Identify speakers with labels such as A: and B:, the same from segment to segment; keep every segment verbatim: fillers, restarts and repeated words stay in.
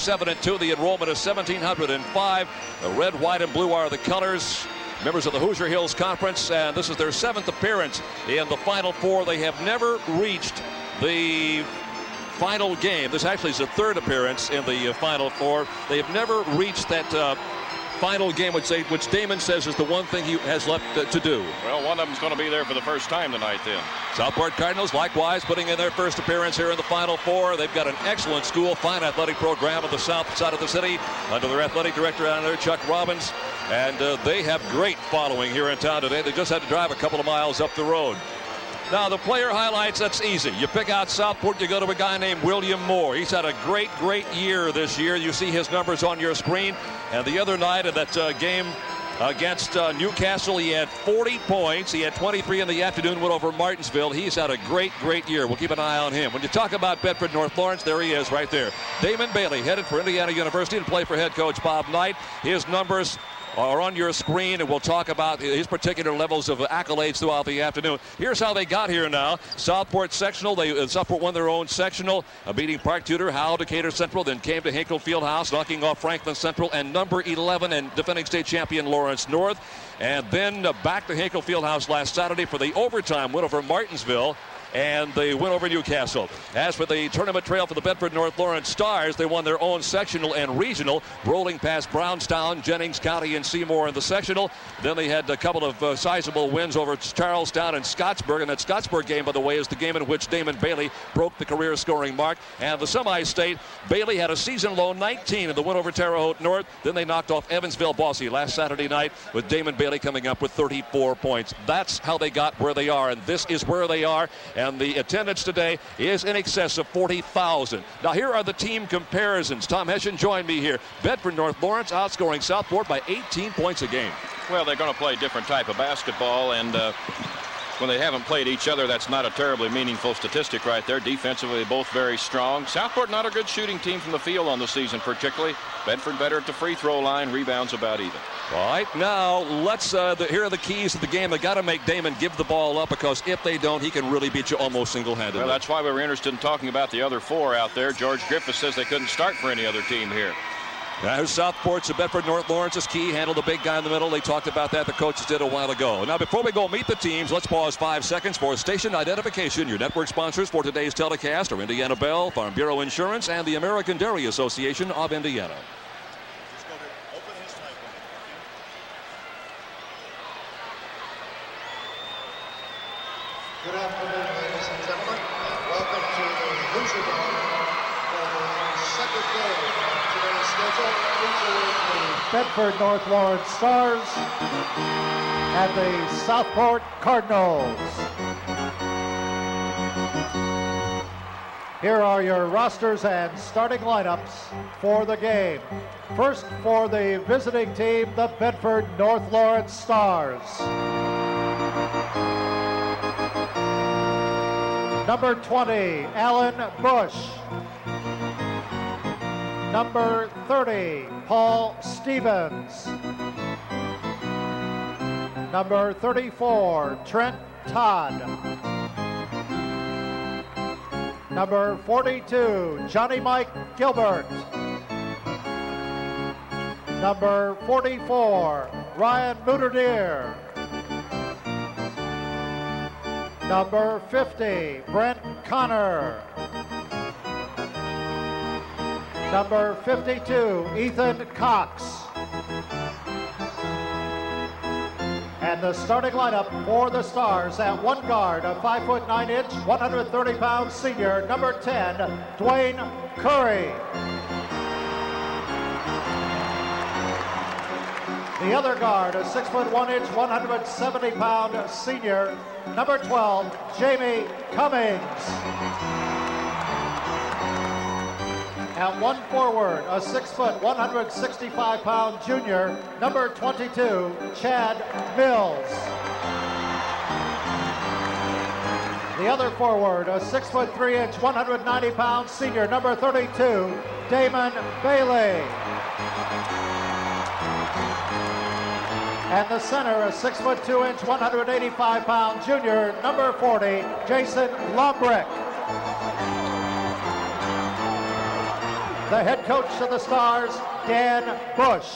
A: seven and two. The enrollment is one thousand seven hundred five. The red, white, and blue are the colors. Members of the Hoosier Hills Conference, and this is their seventh appearance in the Final Four. They have never reached the final game. This actually is their third appearance in the uh, Final Four. They have never reached that uh, final game, which, they, which Damon says is the one thing he has left uh, to do.
B: Well, one of them's going to be there for the first time tonight then.
A: Southport Cardinals likewise putting in their first appearance here in the Final Four. They've got an excellent school, fine athletic program on the south side of the city under their athletic director down there, Chuck Robbins. And uh, they have great following here in town today. They just had to drive a couple of miles up the road. Now, the player highlights, that's easy. You pick out Southport, you go to a guy named William Moore. He's had a great, great year this year. You see his numbers on your screen. And the other night in that uh, game against uh, Newcastle, he had forty points. He had twenty-three in the afternoon, went over Martinsville. He's had a great, great year. We'll keep an eye on him. When you talk about Bedford North Lawrence, there he is right there. Damon Bailey, headed for Indiana University to play for head coach Bob Knight. His numbers are on your screen, and we'll talk about his particular levels of accolades throughout the afternoon. Here's how they got here now. Southport sectional. They uh, Southport won their own sectional, uh, beating Park Tudor, Howell, Decatur Central, then came to Hinkle Fieldhouse, knocking off Franklin Central and number eleven and defending state champion Lawrence North. And then uh, back to Hinkle Fieldhouse last Saturday for the overtime win over Martinsville. And they win over Newcastle. As for the tournament trail for the Bedford North Lawrence Stars, they won their own sectional and regional, rolling past Brownstown, Jennings County, and Seymour in the sectional. Then they had a couple of uh, sizable wins over Charlestown and Scottsburg. And that Scottsburg game, by the way, is the game in which Damon Bailey broke the career scoring mark. And the semi-state, Bailey had a season-low nineteen in the win over Terre Haute North. Then they knocked off Evansville-Bossy last Saturday night with Damon Bailey coming up with thirty-four points. That's how they got where they are, and this is where they are. And the attendance today is in excess of forty thousand. Now, here are the team comparisons. Tom Hession joined me here. Bedford North Lawrence outscoring Southport by eighteen points a game.
B: Well, they're going to play a different type of basketball, and uh, when they haven't played each other, that's not a terribly meaningful statistic right there. Defensively, both very strong. Southport not a good shooting team from the field on the season particularly. Bedford better at the free throw line. Rebounds about even.
A: All right, now let's, uh, the, here are the keys to the game. They got to make Damon give the ball up, because if they don't, he can really beat you almost single-handedly.
B: Well, that's why we were interested in talking about the other four out there. George Griffith says they couldn't start for any other team here.
A: Now, here's Southport's and Bedford North Lawrence's key. Handle the big guy in the middle. They talked about that. The coaches did a while ago. Now, before we go meet the teams, let's pause five seconds for station identification. Your network sponsors for today's telecast are Indiana Bell, Farm Bureau Insurance, and the American Dairy Association of Indiana.
C: Good afternoon, ladies and gentlemen, and welcome to the Hoosier Bowl for the second game of today's schedule, featuring the Bedford North Lawrence Stars and the Southport Cardinals. Here are your rosters and starting lineups for the game. First, for the visiting team, the Bedford North Lawrence Stars. Number twenty, Alan Bush. Number thirty, Paul Stevens. Number thirty-four, Trent Todd. Number forty-two, Johnny Mike Gilbert. Number forty-four, Ryan Muterdeer. Number fifty, Brent Connor. Number fifty-two, Ethan Cox. And the starting lineup for the Stars: at one guard, a five foot nine inch, one hundred thirty pound senior, number ten, Dwayne Curry. The other guard, a six foot one inch, one hundred seventy pound senior, number twelve, Jamie Cummings. At one forward, a six foot, one hundred sixty-five pound junior, number twenty-two, Chad Mills. The other forward, a six foot three inch, one hundred ninety pound senior, number thirty-two, Damon Bailey. And the center, a six foot two inch, one hundred eighty-five pound junior, number forty, Jason Lombrick. the head coach of the Stars, Dan Bush.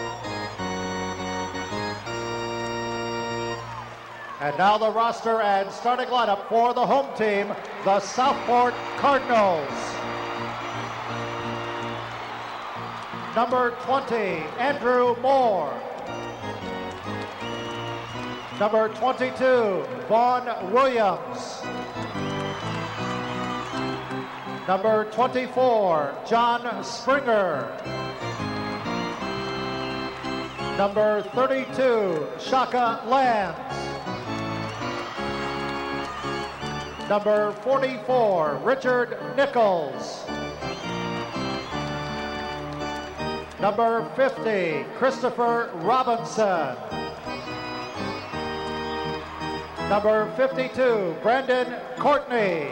C: And now the roster and starting lineup for the home team, the Southport Cardinals. Number twenty, Andrew Moore. Number twenty-two, Vaughn Williams. Number twenty-four, John Springer. Number thirty-two, Shaka Lands. Number forty-four, Richard Nichols. Number fifty, Christopher Robinson. Number fifty-two, Brandon Courtney.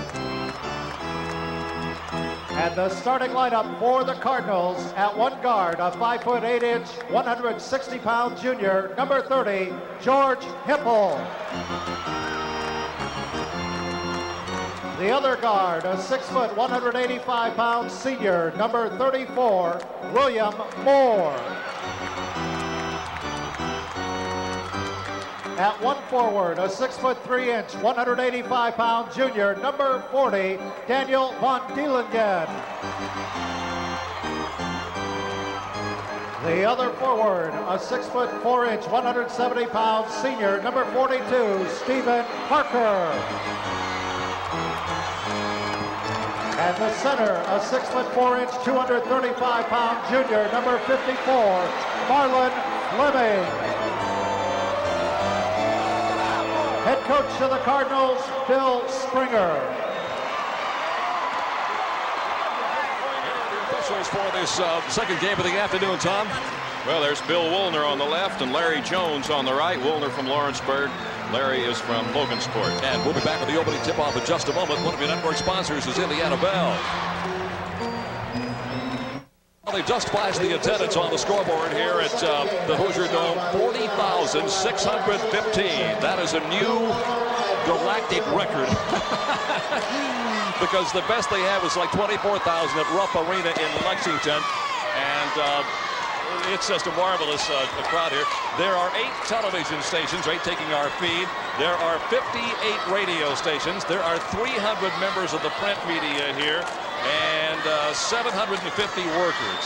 C: And the starting lineup for the Cardinals at one guard, a five foot eight inch, one hundred sixty pound junior, number thirty, George Hipple. The other guard, a six foot, one hundred eighty-five pound senior, number thirty-four, William Moore. At one forward, a six foot three inch, one hundred eighty-five pound junior, number forty, Daniel Von Dielingen. The other forward, a six foot four inch, one hundred seventy pound senior, number forty-two, Stephen Parker. And the center, a six foot four inch, two hundred thirty-five pound junior, number fifty-four, Marlon Fleming. Head coach of the Cardinals, Bill Springer.
A: Officials for this uh, second game of the afternoon, Tom.
B: Well, there's Bill Woolner on the left and Larry Jones on the right. Woolner from Lawrenceburg. Larry is from Logansport.
A: And we'll be back with the opening tip-off in just a moment. One of your network sponsors is Indiana Bell. Well, they just flashed the attendance on the scoreboard here at uh, the Hoosier Dome, forty thousand six hundred fifteen. That is a new galactic record. Because the best they had was like twenty-four thousand at Rupp Arena in Lexington. And uh, it's just a marvelous uh, crowd here. There are eight television stations, right, taking our feed. There are fifty-eight radio stations. There are three hundred members of the print media here, and uh, seven hundred fifty workers.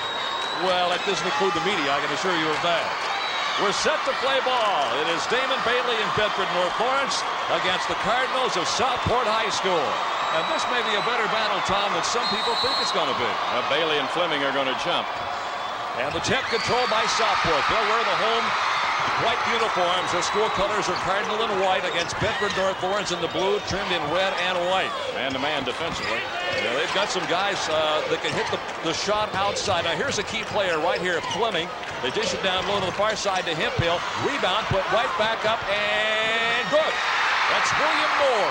A: Well, that doesn't include the media, I can assure you of that. We're set to play ball. It is Damon Bailey in Bedford, North Lawrence against the Cardinals of Southport High School. And this may be a better battle, Tom, than some people think it's going to be.
B: Uh, Bailey and Fleming are going to jump.
A: And the tip controlled by Southport. They'll wear the home white uniforms. Their school colors are cardinal and white against Bedford North Lawrence in the blue, trimmed in red and white.
B: Man-to-man defensively.
A: Yeah, they've got some guys uh, that can hit the, the shot outside. Now here's a key player right here, Fleming. They dish it down low to the far side to Hemphill. Rebound, put right back up, and good. That's William Moore.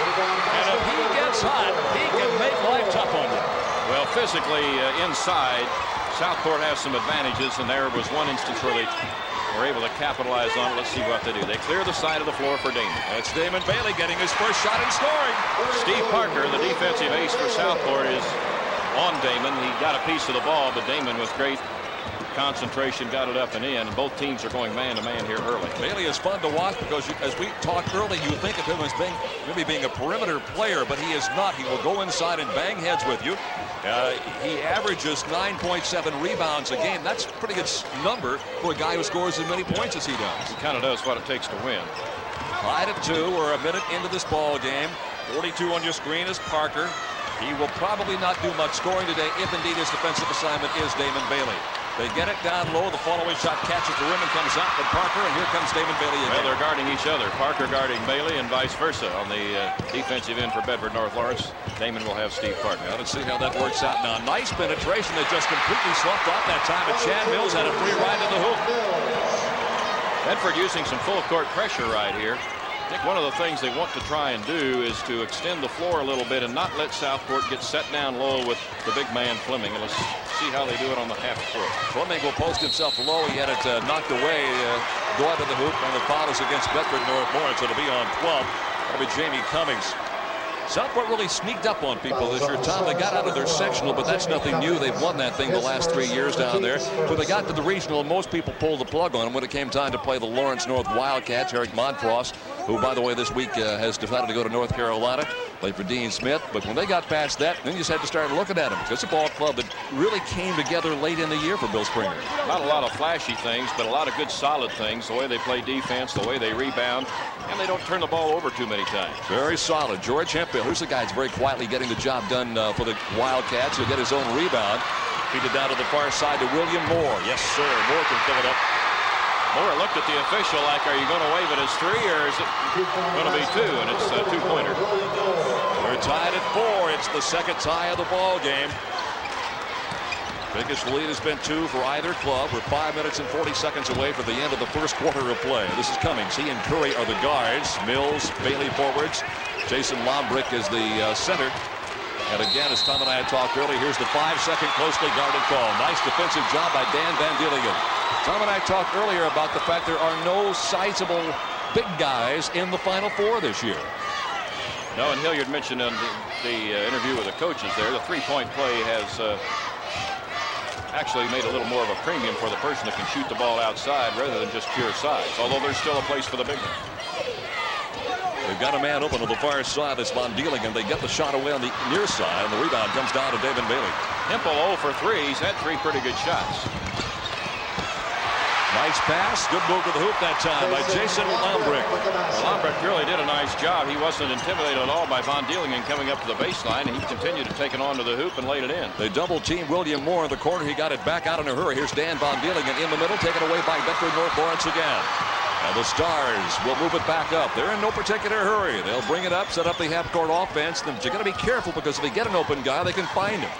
A: And if he gets hot, he can make life tough on you.
B: Well, physically uh, inside, Southport has some advantages, and there was one instance where they were able to capitalize on it. Let's see what they do. They clear the side of the floor for Damon.
A: That's Damon Bailey getting his first shot and scoring.
B: Steve Parker, the defensive ace for Southport, is on Damon. He got a piece of the ball, but Damon with great concentration got it up and in. And both teams are going man-to-man here early.
A: Bailey is fun to watch because, you, as we talked early, you think of him as being maybe being a perimeter player, but he is not. He will go inside and bang heads with you. Uh, he averages nine point seven rebounds a game. That's a pretty good number for a guy who scores as many points as he does.
B: He kind of does what it takes to win.
A: Tied at two. We're a minute into this ball game. forty-two on your screen is Parker. He will probably not do much scoring today if indeed his defensive assignment is Damon Bailey. They get it down low. The following shot catches the rim and comes out. But Parker, and here comes Damon Bailey again.
B: Well, they're guarding each other. Parker guarding Bailey and vice versa on the uh, defensive end for Bedford North Lawrence. Damon will have Steve Parker.
A: Now, let's see how that works out now. Nice penetration that just completely sloughed off that time. And Chad Mills had a free ride to the hoop.
B: Bedford using some full court pressure right here. I think one of the things they want to try and do is to extend the floor a little bit and not let Southport get set down low with the big man Fleming. And let's see how they do it on the half court.
A: Fleming will post himself low. He had it uh, knocked away, uh, go out to the hoop, and the foul is against Bedford North Lawrence. It'll be on twelve. That'll be Jamie Cummings. Southport really sneaked up on people this year. Tom, they got out of their sectional, but that's nothing new. They've won that thing the last three years down there. When they got to the regional, most people pulled the plug on them when it came time to play the Lawrence North Wildcats. Eric Montross, who, by the way, this week uh, has decided to go to North Carolina, play for Dean Smith. But when they got past that, then you just had to start looking at them. It's a ball club that really came together late in the year for Bill Springer.
B: Not a lot of flashy things, but a lot of good solid things. The way they play defense, the way they rebound, and they don't turn the ball over too many times.
A: Very solid. George Hemphill, who's the guy that's very quietly getting the job done uh, for the Wildcats. He'll get his own rebound. Feed it down to the far side to William Moore. Yes, sir. Moore can fill it up.
B: Moore looked at the official like, are you going to wave it as three or is it going to be two? And it's a two-pointer.
A: We're tied at four. It's the second tie of the ball game. Biggest lead has been two for either club. We're five minutes and forty seconds away from the end of the first quarter of play. This is Cummings. He and Curry are the guards. Mills, Bailey forwards. Jason Lombrick is the uh, center. And again, as Tom and I had talked earlier, here's the five-second closely guarded call. Nice defensive job by Dan Van Dieligen. Tom and I talked earlier about the fact there are no sizable big guys in the Final Four this year.
B: No, and Hilliard mentioned in the, the uh, interview with the coaches there, the three-point play has uh, actually made a little more of a premium for the person that can shoot the ball outside rather than just pure size, although there's still a place for the big one.
A: They've got a man open on the far side. That's Von Dieligen. They get the shot away on the near side, and the rebound comes down to David Bailey.
B: Hempel oh for three. He's had three pretty good shots.
A: Nice pass. Good move to the hoop that time by Jason Lombrick.
B: Lombrick really did a nice job. He wasn't intimidated at all by Von Dieligen coming up to the baseline, and he continued to take it onto the hoop and laid it in.
A: They double-team William Moore in the corner. He got it back out in a hurry. Here's Dan Von Dieligen in the middle, taken away by Bedford North Lawrence again. And the Stars will move it back up. They're in no particular hurry. They'll bring it up, set up the half-court offense. Then you got to be careful because if they get an open guy, they can find him.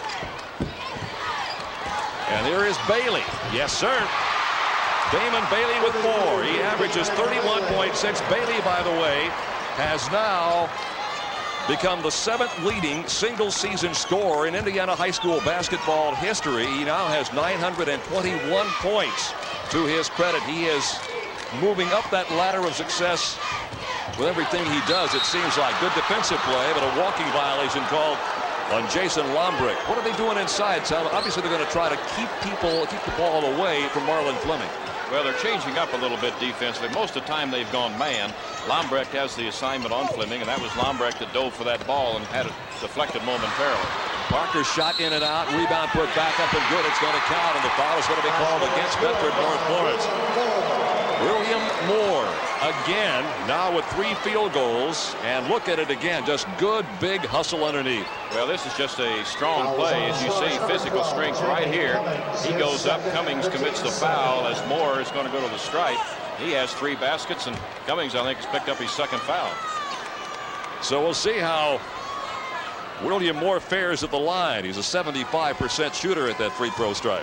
A: And there is Bailey. Yes, sir. Damon Bailey with four. He averages thirty-one point six. Bailey, by the way, has now become the seventh leading single-season scorer in Indiana high school basketball history. He now has nine hundred twenty-one points to his credit. He is moving up that ladder of success with everything he does, it seems like. Good defensive play, but a walking violation called on Jason Lombrick. What are they doing inside, Tom? Obviously, they're going to try to keep people, keep the ball away from Marlon Fleming.
B: Well, they're changing up a little bit defensively. Most of the time, they've gone man. Lombrick has the assignment on Fleming, and that was Lombrick that dove for that ball and had it deflected momentarily.
A: Parker shot in and out. Rebound put back up and good. It's going to count, and the foul is going to be called against Bedford North Lawrence. William Moore again, now with three field goals, and look at it again, just good big hustle underneath.
B: Well, this is just a strong play. As you see, physical strength right here. He goes up, Cummings commits the foul as Moore is going to go to the stripe. He has three baskets, and Cummings, I think, has picked up his second foul.
A: So we'll see how William Moore fares at the line. He's a seventy-five percent shooter at that free throw stripe.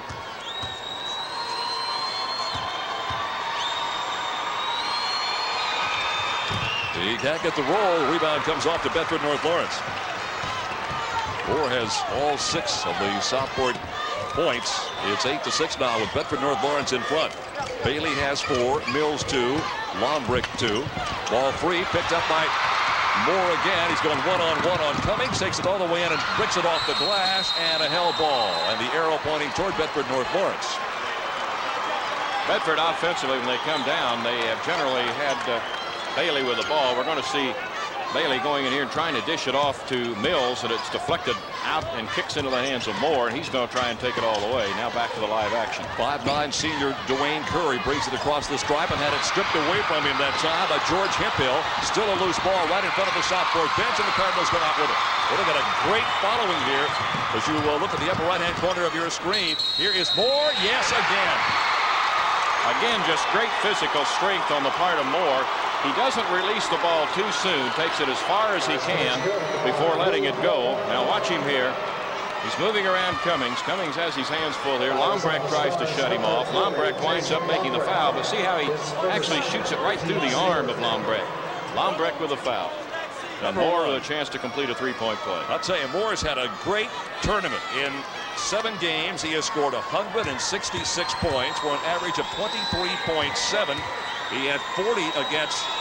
A: He can't get the roll. The rebound comes off to Bedford North Lawrence. Moore has all six of the Southport points. It's eight to six now with Bedford North Lawrence in front. Bailey has four, Mills two, Lombrick two. Ball free, picked up by Moore again. He's going one-on-one on Cummings, takes it all the way in and bricks it off the glass, and a hell ball. And the arrow pointing toward Bedford North Lawrence.
B: Bedford offensively, when they come down, they have generally had uh, Bailey with the ball. We're going to see Bailey going in here and trying to dish it off to Mills, and it's deflected out and kicks into the hands of Moore, and he's going to try and take it all the way. Now back to the live action.
A: five nine senior Dwayne Curry brings it across the stripe and had it stripped away from him that time by George Hemphill. Still a loose ball right in front of the Southport bench, and the Cardinals go out with it. Well, they've got a great following here. As you uh, look at the upper right-hand corner of your screen, here is Moore. Yes, again.
B: Again, just great physical strength on the part of Moore. He doesn't release the ball too soon, takes it as far as he can before letting it go. Now watch him here. He's moving around Cummings. Cummings has his hands full here. Lombrick tries to shut him off. Lombrick winds up making the foul, but see how he actually shoots it right through the arm of Lombrick. Lombrick with a foul. Now Moore with a chance to complete a three-point play.
A: I'll tell you, Moore's had a great tournament. In seven games, he has scored one hundred sixty-six points for an average of twenty-three point seven. He had forty against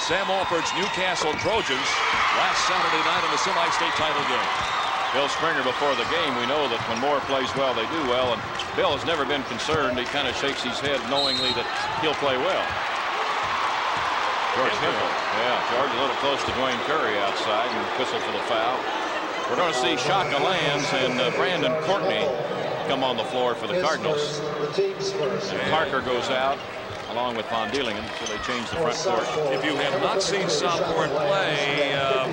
A: Sam Alford's Newcastle Trojans last Saturday night in the semi-state title game.
B: Bill Springer before the game, we know that when Moore plays well, they do well, and Bill has never been concerned. He kind of shakes his head knowingly that he'll play well. George Hempel. Yeah, George a little close to Dwayne Curry outside and whistle for the foul. We're going to see Shaka Lands and uh, Brandon Courtney come on the floor for the Cardinals. And Parker goes out along with Von Deelingen, so they change the front court.
A: If you have not seen Southport play, uh,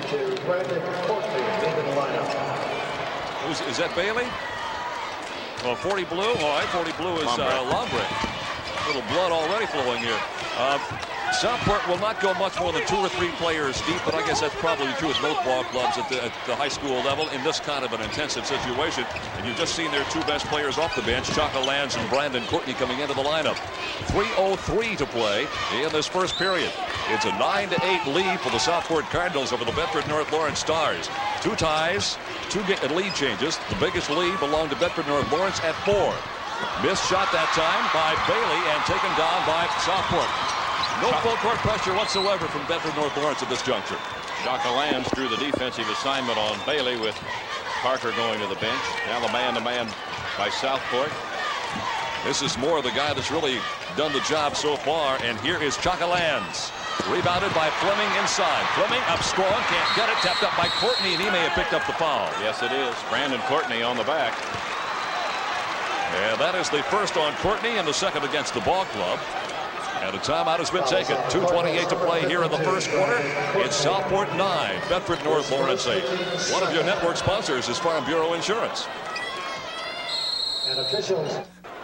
A: who's, is that Bailey? Well, forty blue. All right, forty blue is uh, Lombrick. A little blood already flowing here. Uh, Southport will not go much more than two or three players deep, but I guess that's probably true with most ball clubs at the, at the high school level in this kind of an intensive situation. And you've just seen their two best players off the bench, Chaka Lands and Brandon Courtney, coming into the lineup. three oh three to play in this first period. It's a nine to eight lead for the Southport Cardinals over the Bedford North Lawrence Stars. Two ties, two lead changes. The biggest lead belonged to Bedford North Lawrence at four. Missed shot that time by Bailey and taken down by Southport. No full court pressure whatsoever from Bedford North Lawrence at this juncture.
B: Shaka Lands drew the defensive assignment on Bailey with Parker going to the bench. Now the man-to-man by Southport.
A: This is more the guy that's really done the job so far. And here is Chaka Lands. Rebounded by Fleming inside. Fleming up strong, can't get it. Tapped up by Courtney, and he may have picked up the foul.
B: Yes, it is. Brandon Courtney on the back.
A: And that is the first on Courtney and the second against the ball club. And a timeout has been taken. two twenty-eight to play here in the first quarter. It's Southport nine, Bedford North Lawrence eight. One of your network sponsors is Farm Bureau Insurance.
C: And officials.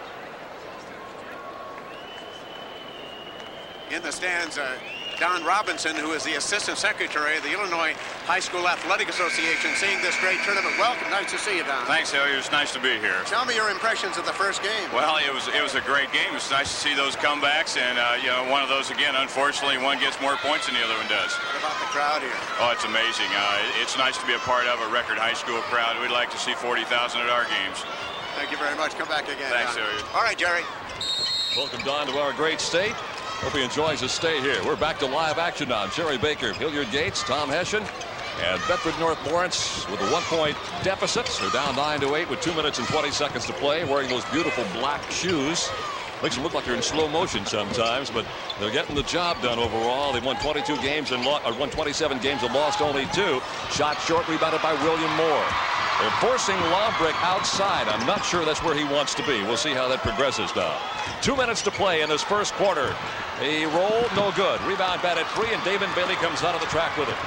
D: In the stands, uh, Don Robinson, who is the Assistant Secretary of the Illinois High School Athletic Association, seeing this great tournament. Welcome. Nice to see you, Don.
E: Thanks, Hilliard. It's nice to be here.
D: Tell me your impressions of the first game.
E: Well, it was it was a great game. It's nice to see those comebacks, and uh, you know, one of those again. Unfortunately, one gets more points than the other one does.
D: What about the crowd here?
E: Oh, it's amazing. Uh, it's nice to be a part of a record high school crowd. We'd like to see forty thousand at our games.
D: Thank you very much. Come back again.
E: Thanks,
D: Don.
E: Hilliard.
D: All right, Jerry.
A: Welcome, Don, to our great state. Hope he enjoys his stay here. We're back to live action now. Jerry Baker, Hilliard Gates, Tom Hessian, and Bedford North Lawrence with a one-point deficit. They're down nine to eight with two minutes and twenty seconds to play, wearing those beautiful black shoes. Makes them look like they're in slow motion sometimes, but they're getting the job done overall. They've won twenty-two games and or won twenty-seven games and lost only two. Shot short, rebounded by William Moore. They're forcing Lombrick outside. I'm not sure that's where he wants to be. We'll see how that progresses now. Two minutes to play in this first quarter. A roll, no good. Rebound batted free, and David Bailey comes out of the track with it.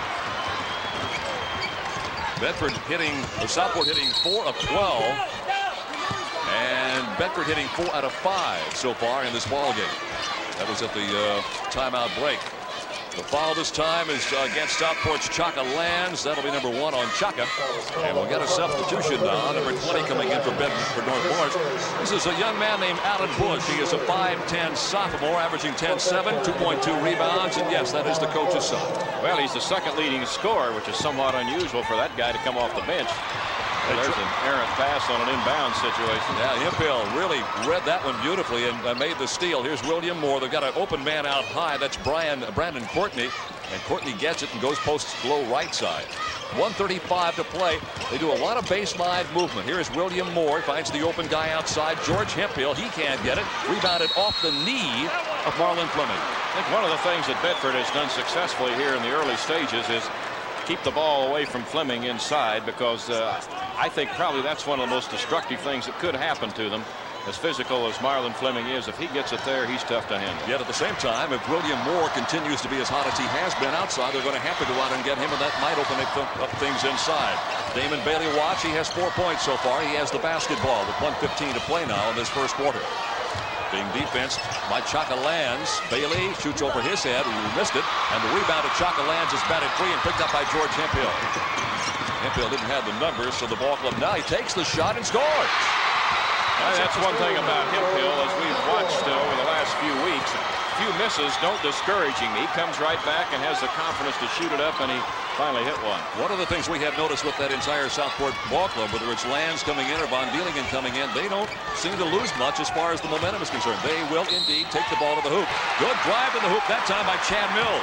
A: Bedford hitting, or Southport hitting four of twelve. And Bedford hitting four out of five so far in this ball game. That was at the uh, timeout break. The foul this time is uh, against Southport's Chaka Lands. That'll be number one on Chaka. And we'll get a substitution now. Number twenty coming in for Bedford North Lawrence. This is a young man named Alan Bush. He is a five ten sophomore, averaging ten seven, two point two rebounds. And yes, that is the coach's son.
B: Well, he's the second leading scorer, which is somewhat unusual for that guy to come off the bench. Well, there's an errant pass on an inbound situation.
A: Yeah, Hemphill really read that one beautifully and uh, made the steal. Here's William Moore. They've got an open man out high. That's Brian Brandon Courtney. And Courtney gets it and goes post low right side. one thirty-five to play. They do a lot of baseline movement. Here is William Moore. Finds the open guy outside. George Hemphill. He can't get it. Rebounded off the knee of Marlon Fleming.
B: I think one of the things that Bedford has done successfully here in the early stages is keep the ball away from Fleming inside, because uh, I think probably that's one of the most destructive things that could happen to them. As physical as Marlon Fleming is, if he gets it there, he's tough to handle.
A: Yet at the same time, if William Moore continues to be as hot as he has been outside, they're going to have to go out and get him, and that might open up things inside. Damon Bailey watch. He has four points so far. He has the basketball with one fifteen to play now in this first quarter. Being defensed by Chaka Lands. Bailey shoots over his head. He missed it. And the rebound of Chaka Lands is batted free and picked up by George Hemphill. Hemphill didn't have the numbers, so the ball club now he takes the shot and scores.
B: Well, that's one thing about Hemphill, as we've watched uh, over the last few weeks. A few misses don't discourage him. He comes right back and has the confidence to shoot it up, and he finally hit one.
A: One of the things we have noticed with that entire Southport ball club, whether it's Lands coming in or Von Deelingen coming in, they don't seem to lose much as far as the momentum is concerned. They will indeed take the ball to the hoop. Good drive to the hoop that time by Chad Mills.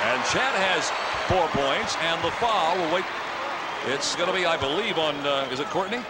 A: And Chad has four points, and the foul will wait. It's going to be, I believe, on, uh, is it Courtney?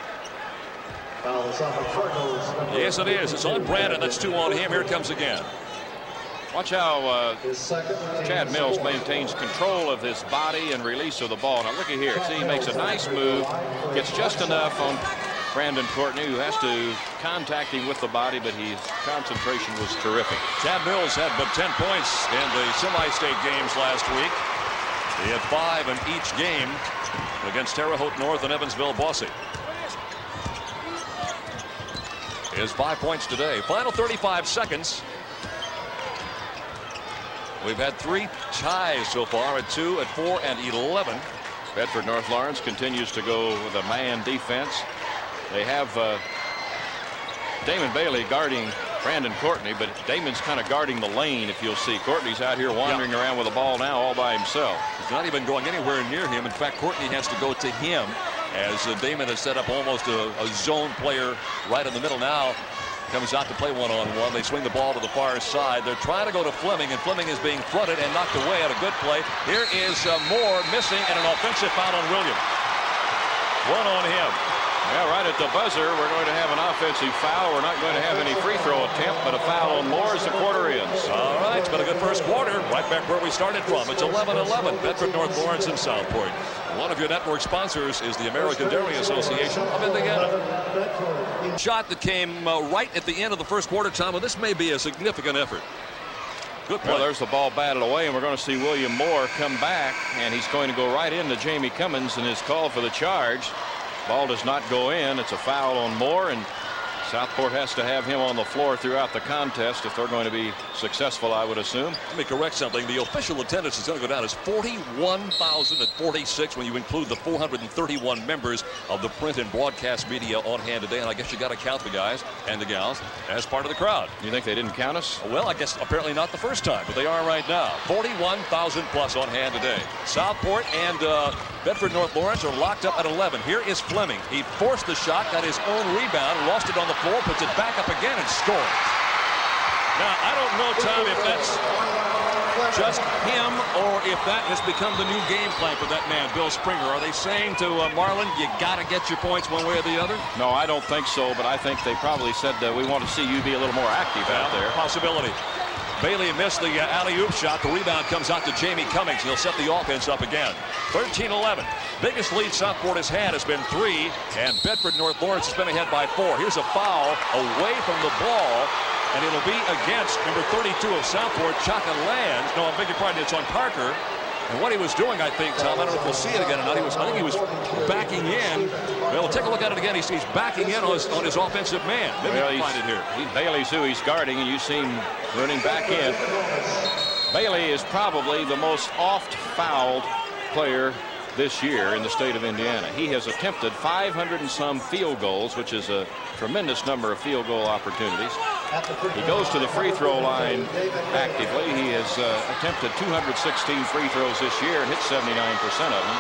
A: Yes, it is. It's on Brandon. That's two on him. Here it comes again.
B: Watch how uh, Chad Mills maintains control of his body and release of the ball. Now look at here. See, he makes a nice move, gets just enough on Brandon Courtney, who has to contact him with the body, but his concentration was terrific.
A: Chad Mills had but ten points in the semi-state games last week. He had five in each game against Terre Haute North and Evansville Bossy. His five points today. Final thirty-five seconds. We've had three ties so far at two, at four, and eleven.
B: Bedford North Lawrence continues to go with a man defense. They have uh, Damon Bailey guarding Brandon Courtney, but Damon's kind of guarding the lane, if you'll see. Courtney's out here wandering
A: yeah.
B: around with the ball now all by himself.
A: He's not even going anywhere near him. In fact, Courtney has to go to him as uh, Damon has set up almost a, a zone player right in the middle now. Comes out to play one-on-one. They swing the ball to the far side. They're trying to go to Fleming, and Fleming is being fronted and knocked away at a good play. Here is uh, Moore missing, and an offensive foul on William. One on him.
B: Yeah, right at the buzzer, we're going to have an offensive foul. We're not going to have any free throw attempt, but a foul on Moore as the quarter ends.
A: All right, it's been a good first quarter. Right back where we started from. It's eleven eleven. Bedford North Lawrence and Southport. One of your network sponsors is the American Dairy Association of Indiana. Shot that came uh, right at the end of the first quarter, Tom, and this may be a significant effort. Good play.
B: Well, there's the ball batted away, and we're going to see William Moore come back, and he's going to go right into Jamie Cummins in his call for the charge. Ball does not go in. It's a foul on Moore, and Southport has to have him on the floor throughout the contest if they're going to be successful, I would assume.
A: Let me correct something. The official attendance is going to go down as forty-one thousand forty-six when you include the four hundred thirty-one members of the print and broadcast media on hand today. And I guess you got to count the guys and the gals as part of the crowd.
B: You think they didn't count us?
A: Well, I guess apparently not the first time, but they are right now. forty-one thousand plus on hand today. Southport and uh, Bedford North Lawrence are locked up at eleven. Here is Fleming. He forced the shot, got his own rebound, lost it on the floor, puts it back up again, and scores. Now, I don't know, Tom, if that's just him or if that has become the new game plan for that man, Bill Springer. Are they saying to uh, Marlon, you got to get your points one way or the other?
B: No, I don't think so, but I think they probably said uh, we want to see you be a little more active
A: yeah,
B: out there.
A: Possibility. Bailey missed the uh, alley-oop shot. The rebound comes out to Jamie Cummings. He'll set the offense up again. thirteen eleven. Biggest lead Southport has had has been three, and Bedford North Lawrence has been ahead by four. Here's a foul away from the ball, and it'll be against number thirty-two of Southport, Chaka Lands. No, I beg your pardon, it's on Parker. And what he was doing, I think, Tom, I don't know if we'll see it again or not. He was, I think he was backing in. Well, we'll take a look at it again. He's, he's backing in on his, on his offensive man. Maybe
B: well,
A: you can find it here.
B: He, Bailey's who he's guarding, and you see him running back in. Bailey is probably the most oft-fouled player this year in the state of Indiana. He has attempted five hundred and some field goals, which is a tremendous number of field goal opportunities. He goes to the free throw line actively. He has uh, attempted two hundred sixteen free throws this year and hit seventy-nine percent of them.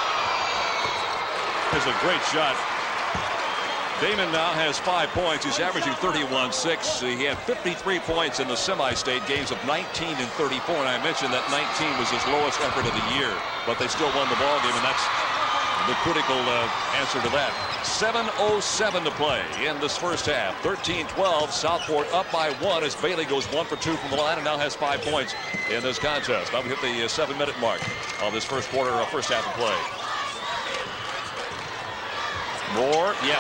A: Here's a great shot. Damon now has five points. He's averaging thirty-one six. He had fifty-three points in the semi-state games of nineteen and thirty-four. And I mentioned that nineteen was his lowest effort of the year, but they still won the ball game, and that's the critical uh, answer to that. seven oh seven to play in this first half. thirteen twelve. Southport up by one as Bailey goes one for two from the line and now has five points in this contest. Now we hit the uh, seven-minute mark of this first quarter, uh, first half of play. Moore, yes.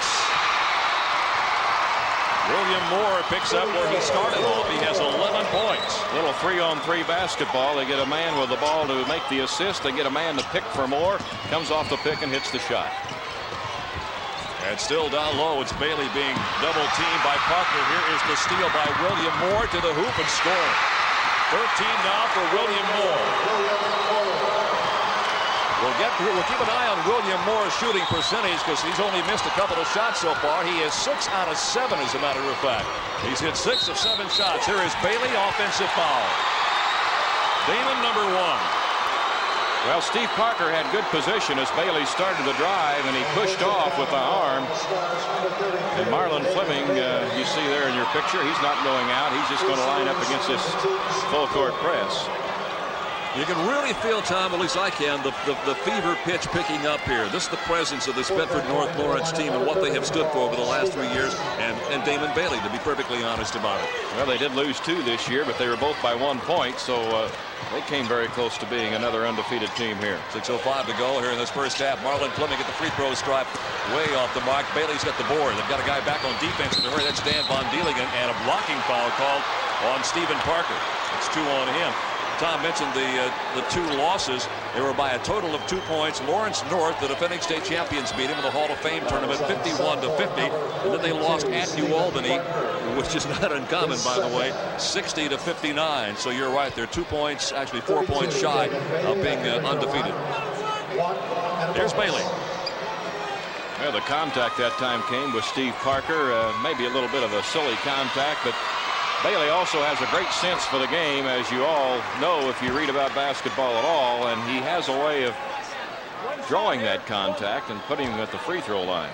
A: William Moore picks up where he started off. He has eleven points.
B: Little three-on-three basketball. They get a man with the ball to make the assist. They get a man to pick for Moore. Comes off the pick and hits the shot.
A: And still down low, it's Bailey being double-teamed by Parker. Here is the steal by William Moore to the hoop and score. thirteen now for William Moore. We'll, get, we'll keep an eye on William Moore's shooting percentage because he's only missed a couple of shots so far. He is six out of seven, as a matter of fact. He's hit six of seven shots. Here is Bailey, offensive foul. Damon, number one.
B: Well, Steve Parker had good position as Bailey started the drive, and he pushed off with the arm. And Marlon Fleming, uh, you see there in your picture, he's not going out. He's just going to line up against this full-court press.
A: You can really feel, Tom, at least I can, the, the, the fever pitch picking up here. This is the presence of this Bedford North Lawrence team and what they have stood for over the last three years, and, and Damon Bailey, to be perfectly honest about it.
B: Well, they did lose two this year, but they were both by one point, so uh, they came very close to being another undefeated team here.
A: six oh five to go here in this first half. Marlon Fleming at the free throw stripe, way off the mark. Bailey's got the board. They've got a guy back on defense in the hurry. That's Dan Von Deelingen, and a blocking foul called on Stephen Parker. It's two on him. Tom mentioned the uh, the two losses. They were by a total of two points. Lawrence North, the defending state champions, beat him in the Hall of Fame tournament fifty-one to fifty. And then they lost at New Albany, which is not uncommon, by the way, sixty to fifty-nine. So you're right. They're two points, actually four points shy of being uh, undefeated. There's Bailey.
B: Well, the contact that time came with Steve Parker. Uh, maybe a little bit of a silly contact, but Bailey also has a great sense for the game, as you all know if you read about basketball at all, and he has a way of drawing that contact and putting him at the free throw line.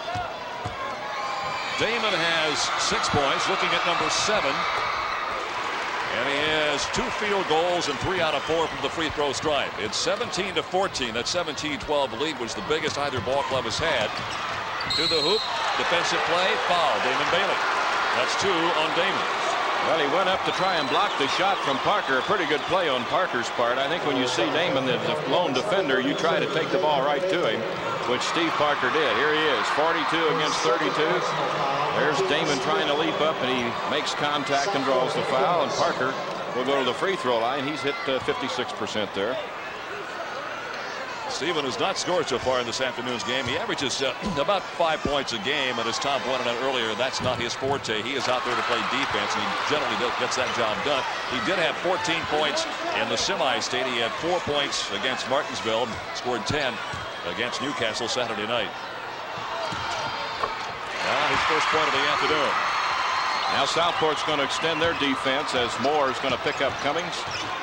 A: Damon has six points, looking at number seven. And he has two field goals and three out of four from the free throw stripe. It's seventeen to fourteen. That seventeen twelve lead was the biggest either ball club has had. To the hoop, defensive play, foul, Damon Bailey. That's two on Damon.
B: Well, he went up to try and block the shot from Parker. A pretty good play on Parker's part. I think when you see Damon, the lone defender, you try to take the ball right to him, which Steve Parker did. Here he is, forty-two against thirty-two. There's Damon trying to leap up, and he makes contact and draws the foul, and Parker will go to the free throw line. He's hit fifty-six percent uh, there.
A: Stephen has not scored so far in this afternoon's game. He averages uh, about five points a game, and as Tom pointed out earlier, that's not his forte. He is out there to play defense, and he generally does, gets that job done. He did have fourteen points in the semi-state. He had four points against Martinsville, scored ten against Newcastle Saturday night. Now his first point of the afternoon.
B: Now Southport's going to extend their defense as Moore is going to pick up Cummings.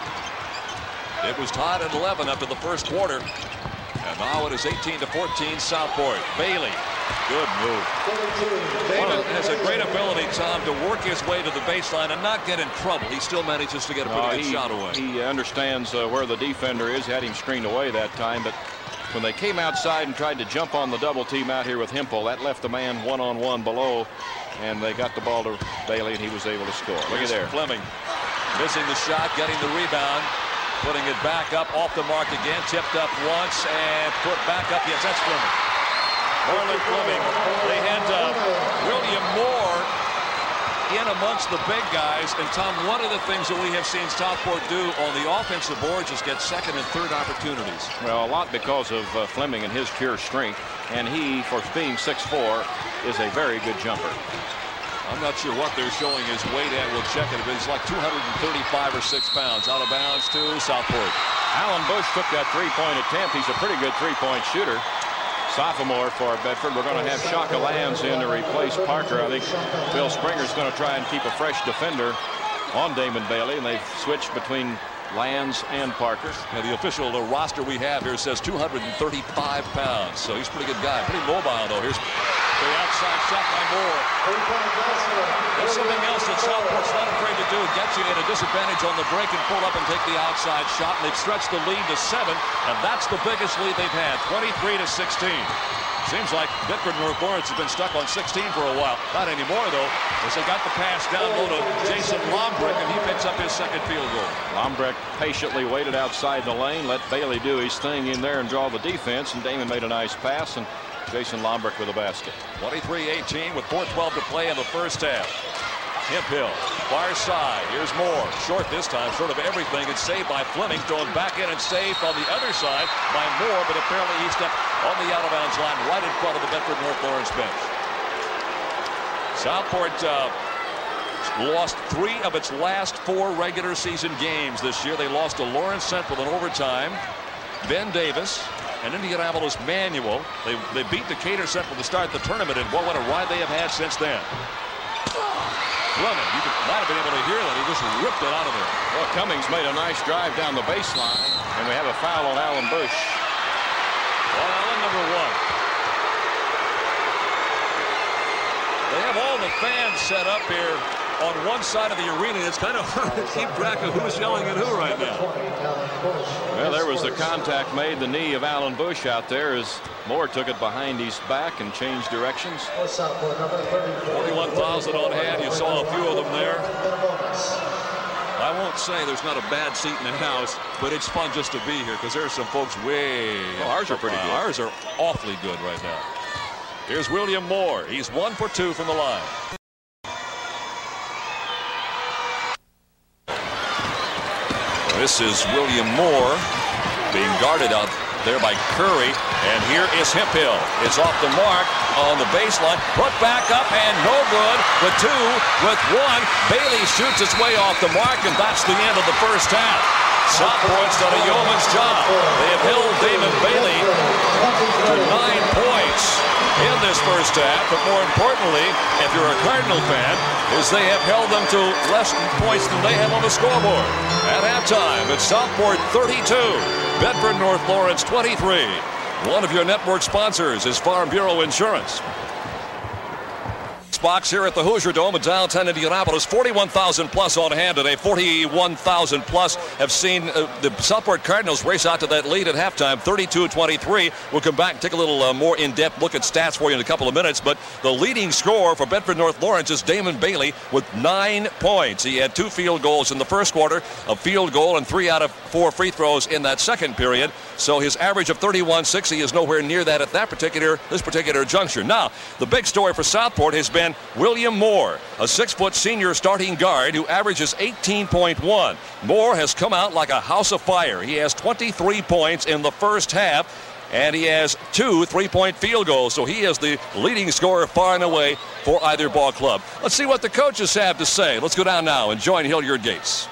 A: It was tied at eleven after the first quarter. And now it is eighteen to fourteen Southport. Bailey, good move. Damon has a great ability, Tom, to work his way to the baseline and not get in trouble. He still manages to get a pretty
B: no,
A: good
B: he,
A: shot away.
B: He understands uh, where the defender is. Had him screened away that time, but when they came outside and tried to jump on the double team out here with Hempel, that left the man one-on-one below, and they got the ball to Bailey, and he was able to score. Look at there.
A: Fleming missing the shot, getting the rebound. Putting it back up, off the mark again, tipped up once, and put back up. Yes, that's Fleming. Marlon Fleming. They had uh, William Moore in amongst the big guys. And, Tom, one of the things that we have seen Southport do on the offensive boards is get second and third opportunities.
B: Well, a lot because of uh, Fleming and his pure strength. And he, for being six four, is a very good jumper.
A: I'm not sure what they're showing his weight at. We'll check it. But he's like two hundred thirty-five or six pounds. Out of bounds to Southport.
B: Alan Bush took that three-point attempt. He's a pretty good three-point shooter. Sophomore for Bedford. We're going to have Shaka Lands in to replace Parker. I think Bill Springer's going to try and keep a fresh defender on Damon Bailey, and they've switched between Lands and Parker.
A: Yeah, the official the roster we have here says two hundred thirty-five pounds. So he's a pretty good guy. Pretty mobile, though. Here's the outside shot by Moore. That's something else that Southport's not afraid to do. Gets you at a disadvantage on the break and pull up and take the outside shot. And they've stretched the lead to seven, and that's the biggest lead they've had, twenty-three to sixteen. Seems like Bedford North Lawrence has been stuck on sixteen for a while. Not anymore, though, as they got the pass down low to Jason Lombrick, and he picks up his second field goal.
B: Lombrick patiently waited outside the lane, let Bailey do his thing in there and draw the defense, and Damon made a nice pass, and Jason Lombrick with a basket.
A: twenty-three eighteen with four twelve to play in the first half. Hemphill, far side. Here's Moore. Short this time, short of everything. It's saved by Fleming. Thrown back in and saved on the other side by Moore, but apparently he stepped on the out-of-bounds line right in front of the Bedford North Lawrence bench. Southport uh, lost three of its last four regular season games this year. They lost to Lawrence Central in overtime. Ben Davis and Indianapolis Manual. They, they beat Decatur Central to start the tournament, and what, what a ride they have had since then. Fleming, you could, might have been able to hear that. He just ripped it out of there.
B: Well, Cummings made a nice drive down the baseline, and we have a foul on Alan Bush.
A: On Allen, number one. They have all the fans set up here on one side of the arena. It's kind of hard to keep track of who's yelling at who right now.
B: Well, there was the contact made, the knee of Alan Bush out there as Moore took it behind his back and changed directions.
A: forty-one thousand on hand. You saw a few of them there. I won't say there's not a bad seat in the house, but it's fun just to be here because there's some folks way.
B: Well, ours are pretty good.
A: Ours are awfully good right now. Here's William Moore. He's one for two from the line. This is William Moore being guarded out there by Curry, and here is Hemphill. It's off the mark on the baseline, put back up and no good. With two, with one, Bailey shoots its way off the mark, and that's the end of the first half. Southport's done a yeoman's job. They have held Damon Bailey to nine points in this first half, but more importantly, if you're a Cardinal fan, is they have held them to less points than they have on the scoreboard. At halftime, it's Southport thirty-two, Bedford North Lawrence twenty-three. One of your network sponsors is Farm Bureau Insurance. Box here at the Hoosier Dome in downtown Indianapolis. forty-one thousand plus on hand today. forty-one thousand plus have seen uh, the Southport Cardinals race out to that lead at halftime, thirty-two twenty-three. We'll come back and take a little uh, more in-depth look at stats for you in a couple of minutes. But the leading scorer for Bedford North Lawrence is Damon Bailey with nine points. He had two field goals in the first quarter, a field goal and three out of four free throws in that second period. So his average of thirty-one sixty is nowhere near that at that particular this particular juncture. Now, the big story for Southport has been William Moore, a six-foot senior starting guard who averages eighteen point one. Moore has come out like a house of fire. He has twenty-three points in the first half, and he has two three-point field goals. So he is the leading scorer far and away for either ball club. Let's see what the coaches have to say. Let's go down now and join Hilliard Gates.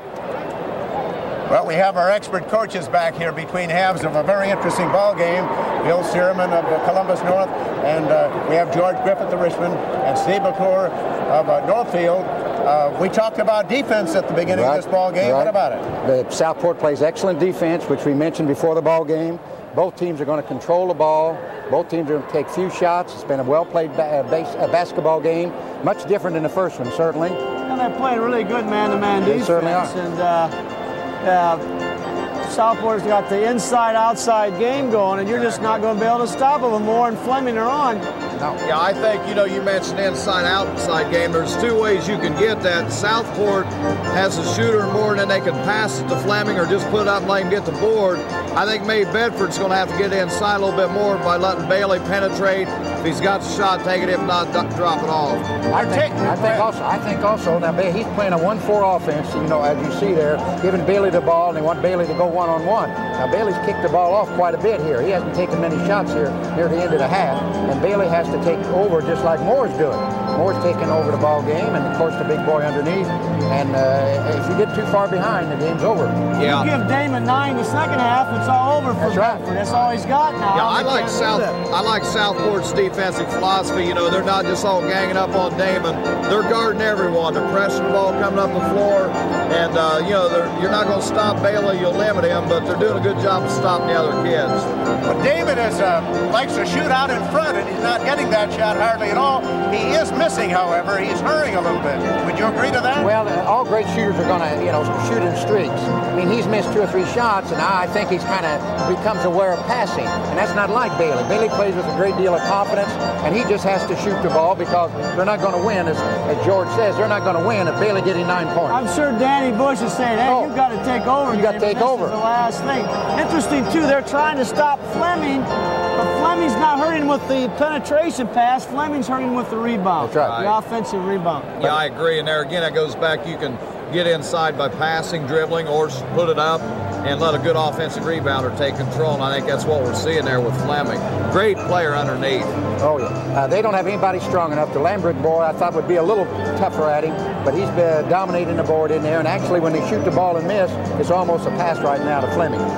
D: Well, we have our expert coaches back here between halves of a very interesting ball game. Bill Searman of uh, Columbus North, and uh, we have George Griffith of Richmond, and Steve McClure of uh, Northfield. Uh, we talked about defense at the beginning
F: right,
D: of this ball game.
F: Right.
D: What about it?
F: The Southport plays excellent defense, which we mentioned before the ball game. Both teams are going to control the ball. Both teams are going to take few shots. It's been a well-played ba base, uh, basketball game. Much different than the first one, certainly.
G: And they're playing really good man-to-man defense.
F: They certainly are.
G: And uh, uh, Southport's got the inside-outside game going, and you're just not going to be able to stop them. Moore and Fleming are on.
F: No.
H: Yeah, I think, you know, you mentioned inside-outside game. There's two ways you can get that. Southport has a shooter more than they can pass it to Fleming or just put it up and let him get the board. I think maybe Bedford's going to have to get inside a little bit more by letting Bailey penetrate. If he's got the shot, take it. If not, drop it off.
F: I think, I think also, I think also now he's playing a one four offense, you know, as you see there, giving Bailey the ball, and they want Bailey to go one-on-one. Now, Bailey's kicked the ball off quite a bit here. He hasn't taken many shots here near the end of the half, and Bailey has to take over just like Moore's doing. Moore's taking over the ball game, and of course the big boy underneath. And uh, if you get too far behind, the game's over.
G: Yeah. You give Damon nine the second half, it's all over for
F: That's
G: Bedford.
F: right.
G: That's all he's got now.
H: Yeah, I like South. I like Southport's defensive philosophy. You know, they're not just all ganging up on Damon. They're guarding everyone. They're pressing the ball coming up the floor, and uh, you know, you're not going to stop Bailey. You'll limit him, but they're doing a good job of stopping the other kids.
D: But David is, uh, likes to shoot out in front, and he's not getting that shot hardly at all. He is missing, however. He's hurrying a little bit. Would you agree to that?
F: Well, uh, all great shooters are going to, you know, shoot in streaks. I mean, he's missed two or three shots, and I think he's kind of becomes aware of passing, and that's not like Bailey. Bailey plays with a great deal of confidence, and he just has to shoot the ball because they're not going to win, as, as George says. They're not going to win if Bailey getting nine points.
G: I'm sure Danny Bush is saying, hey,
F: Oh.
G: you've got to take over.
F: You got to take
G: this
F: over.
G: Is the last thing. Interesting, too, they're trying to stop Fleming, but Fleming's not hurting with the penetration pass. Fleming's hurting with the rebound.
F: That's right.
G: The offensive rebound.
H: Yeah, I agree. And there again, that goes back. You can get inside by passing, dribbling, or just put it up and let a good offensive rebounder take control. And I think that's what we're seeing there with Fleming. Great player underneath.
F: Oh, yeah. Uh, they don't have anybody strong enough. The Lambert boy, I thought, would be a little tougher at him, but he's been dominating the board in there. And actually, when they shoot the ball and miss, it's almost a pass right now to Fleming.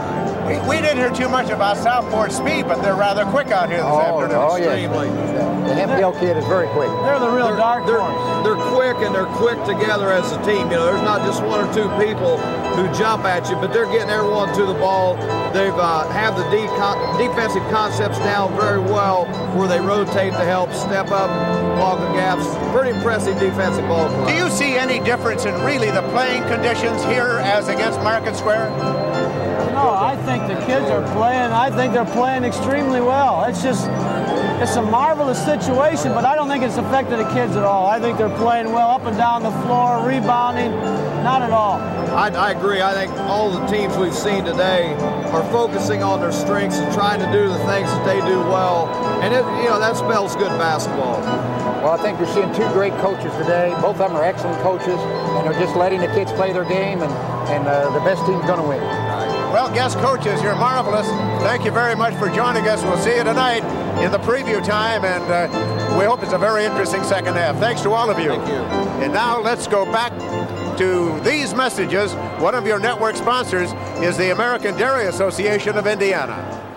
D: We, we didn't hear too much about Southport's speed, but they're rather quick out here this
F: oh,
D: afternoon.
F: Oh, yeah. The Hemphill kid is very quick.
G: They're the real
H: they're,
G: dark
H: they're,
G: horse.
H: They're quick, and they're quick together as a team. You know, there's not just one or two people who jump at you, but they're getting everyone to the ball. They've uh, have the de con defensive concepts down very well, where they rotate to help step up, log the gaps. Pretty impressive defensive ball play.
D: Do you see any difference in really the playing conditions here as against Market Square?
G: No, I think the kids are playing. I think they're playing extremely well. It's just, it's a marvelous situation, but I don't think it's affected the kids at all. I think they're playing well up and down the floor, rebounding, not at all.
H: I, I agree. I think all the teams we've seen today are focusing on their strengths and trying to do the things that they do well, and it, you know, that spells good basketball.
F: Well, I think we're seeing two great coaches today. Both of them are excellent coaches, and they're just letting the kids play their game, and, and uh, the best team's going to win.
D: Well, guest coaches, you're marvelous. Thank you very much for joining us. We'll see you tonight in the preview time, and uh, we hope it's a very interesting second half. Thanks to all of you.
H: Thank you.
D: And now let's go back to these messages. One of your network sponsors is the American Dairy Association of Indiana.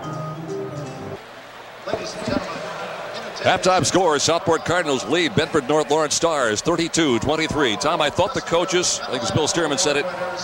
C: Ladies and gentlemen,
A: halftime score, Southport Cardinals lead Bedford North Lawrence Stars thirty-two twenty-three. Tom, I thought the coaches, I think as Bill Stearman said it,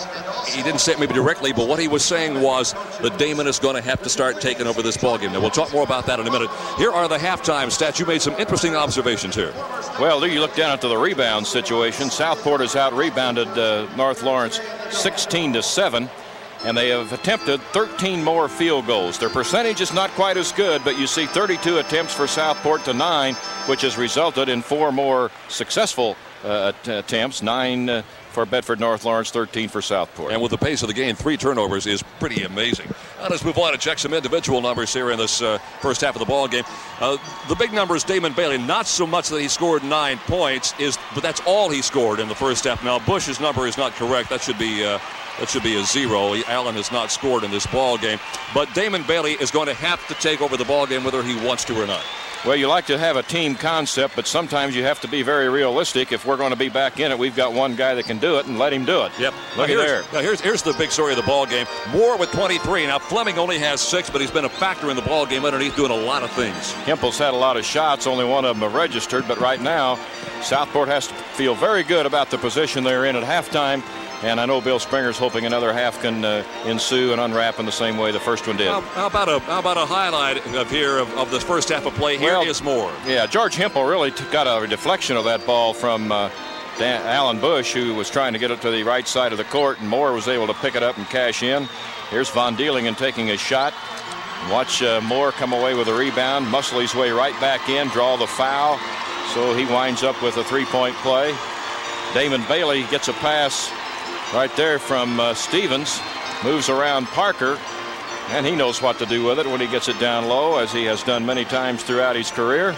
A: he didn't say it maybe directly, but what he was saying was that Damon is going to have to start taking over this ballgame. Now, we'll talk more about that in a minute. Here are the halftime stats. You made some interesting observations here.
B: Well, you look down into the rebound situation. Southport has out-rebounded uh, North Lawrence sixteen to seven, and they have attempted thirteen more field goals. Their percentage is not quite as good, but you see thirty-two attempts for Southport to nine, which has resulted in four more successful uh, attempts, nine uh, for Bedford North Lawrence, thirteen for Southport.
A: And with the pace of the game, three turnovers is pretty amazing. Now let's move on and check some individual numbers here in this uh, first half of the ball game. Uh, the big number is Damon Bailey. Not so much that he scored nine points, is, but that's all he scored in the first half. Now Bush's number is not correct. That should be uh, that should be a zero. Allen has not scored in this ball game, but Damon Bailey is going to have to take over the ball game whether he wants to or not.
B: Well, you like to have a team concept, but sometimes you have to be very realistic. If we're going to be back in it, we've got one guy that can do it, and let him do it.
A: Yep.
B: Look
A: now
B: at there.
A: Now here's, here's the big story of the ball game. Moore with twenty-three. Now, Fleming only has six, but he's been a factor in the ball game underneath doing a lot of things.
B: Hempel's had a lot of shots. Only one of them have registered, but right now, Southport has to feel very good about the position they're in at halftime. And I know Bill Springer's hoping another half can uh, ensue and unwrap in the same way the first one did.
A: How, how about a how about a highlight of here of, of this first half of play? Here
B: well,
A: is Moore.
B: Yeah, George Hempel really t got a deflection of that ball from uh, Dan Alan Bush, who was trying to get it to the right side of the court, and Moore was able to pick it up and cash in. Here's Von Dealingen taking a shot. Watch uh, Moore come away with a rebound, muscle his way right back in, draw the foul. So he winds up with a three-point play. Damon Bailey gets a pass right there from uh, Stevens, moves around Parker, and he knows what to do with it when he gets it down low, as he has done many times throughout his career.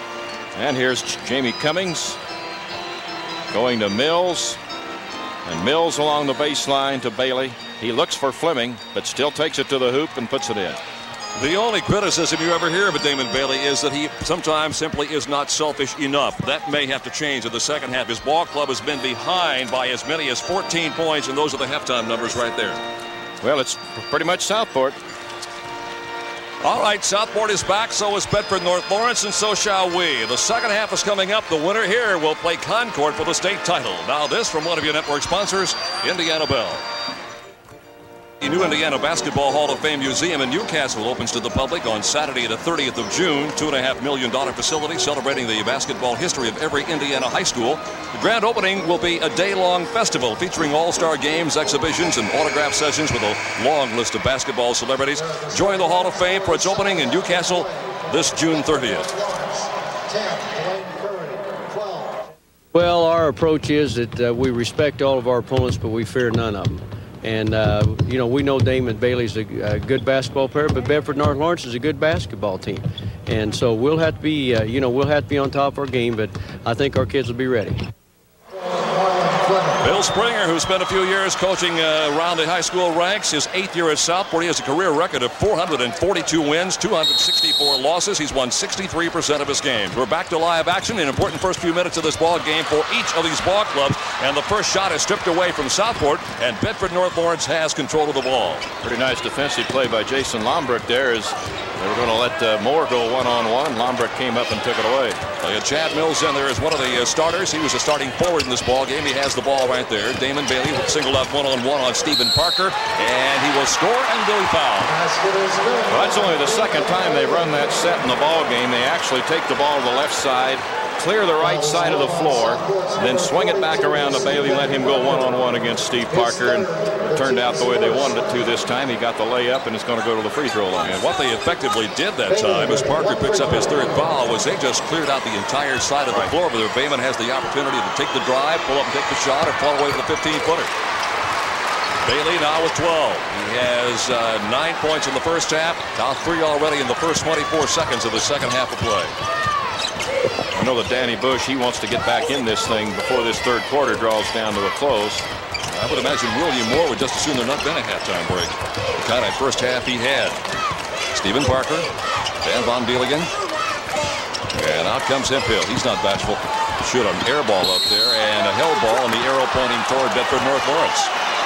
B: And here's Jamie Cummings going to Mills, and Mills along the baseline to Bailey. He looks for Fleming, but still takes it to the hoop and puts it in.
A: The only criticism you ever hear of Damon Bailey is that he sometimes simply is not selfish enough. That may have to change in the second half. His ball club has been behind by as many as fourteen points, and those are the halftime numbers right there.
B: Well, it's pretty much Southport.
A: All right, Southport is back, so is Bedford North Lawrence, and so shall we. The second half is coming up. The winner here will play Concord for the state title. Now this from one of your network sponsors, Indiana Bell. The New Indiana Basketball Hall of Fame Museum in Newcastle opens to the public on Saturday the thirtieth of June. Two and a half million dollar facility celebrating the basketball history of every Indiana high school. The grand opening will be a day-long festival featuring all-star games, exhibitions, and autograph sessions with a long list of basketball celebrities. Join the Hall of Fame for its opening in Newcastle this June thirtieth.
I: Well, our approach is that uh, we respect all of our opponents, but we fear none of them. And, uh, you know, we know Damon Bailey's a, a good basketball player, but Bedford North Lawrence is a good basketball team. And so we'll have to be, uh, you know, we'll have to be on top of our game, but I think our kids will be ready.
C: Marlon Fleming.
A: Bill Springer, who spent a few years coaching uh, around the high school ranks, his eighth year at Southport. He has a career record of four hundred forty-two wins, two hundred sixty-four losses. He's won sixty-three percent of his games. We're back to live action. An important first few minutes of this ball game for each of these ball clubs. And the first shot is stripped away from Southport, and Bedford North Lawrence has control of the ball.
B: Pretty nice defensive play by Jason Lombrick there, as they were going to let uh, Moore go one-on-one. Lombrick came up and took it away.
A: They had Chad Mills in there as one of the uh, starters. He was a starting forward in this ball game. He has the ball right there. Damon Bailey singled out one-on-one on Stephen Parker, and he will score and Billy foul.
B: Well, that's only the second time they've run that set in the ball game. They actually take the ball to the left side, clear the right side of the floor, then swing it back around to Bailey, let him go one-on-one against Steve Parker, and it turned out the way they wanted it to this time. He got the layup, and it's going to go to the free throw line.
A: And what they effectively did that time, as Parker picks up his third foul, was they just cleared out the entire side of the floor, where Bayman has the opportunity to take the drive, pull up and take the shot, or fall away with a fifteen-footer. Bailey now with twelve. He has uh, nine points in the first half, now three already in the first twenty-four seconds of the second half of play.
B: I know that Danny Bush, he wants to get back in this thing before this third quarter draws down to a close.
A: I would imagine William Moore would just assume there not been a halftime break. The kind of first half he had. Stephen Parker, Dan Von Bieligen, and out comes Hemphill. He's not bashful. Shoot an air ball up there, and a held ball, and the arrow pointing toward Bedford North Lawrence.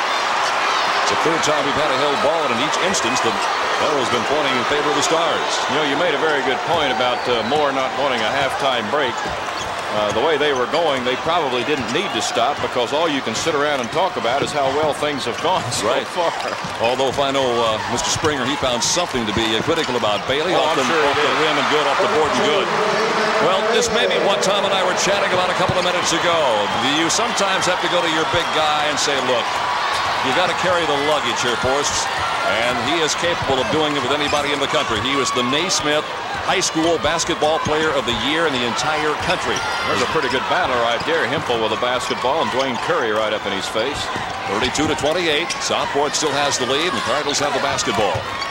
A: It's the third time we've had a held ball, and in each instance, the arrow's been pointing in favor of the Stars.
B: You know, you made a very good point about uh, Moore not wanting a halftime break. Uh, the way they were going, they probably didn't need to stop, because all you can sit around and talk about is how well things have gone so
A: right.
B: far.
A: Although if I know uh, Mister Springer, he found something to be uh, critical about Bailey.
B: Oh,
A: off
B: I'm
A: the,
B: sure
A: off the rim and good, off the board and good. Well, this may be what Tom and I were chatting about a couple of minutes ago. You sometimes have to go to your big guy and say, look, you got to carry the luggage here for us. And he is capable of doing it with anybody in the country. He was the Naismith High School Basketball Player of the Year in the entire country.
B: There's a pretty good battle right there. Hempel with a basketball and Dwayne Curry right up in his face.
A: thirty-two to twenty-eight. Southport still has the lead, and the Cardinals have the basketball.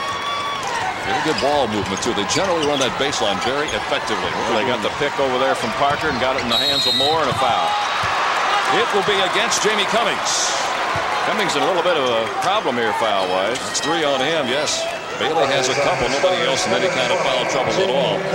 A: Very good ball movement, too. They generally run that baseline very effectively.
B: Well, they got the pick over there from Parker and got it in the hands of Moore, and a foul.
A: It will be against Jamie Cummings.
B: Cummings in a little bit of a problem here foul-wise.
A: It's three on him, yes. Bailey has a couple, nobody else in any kind of foul trouble at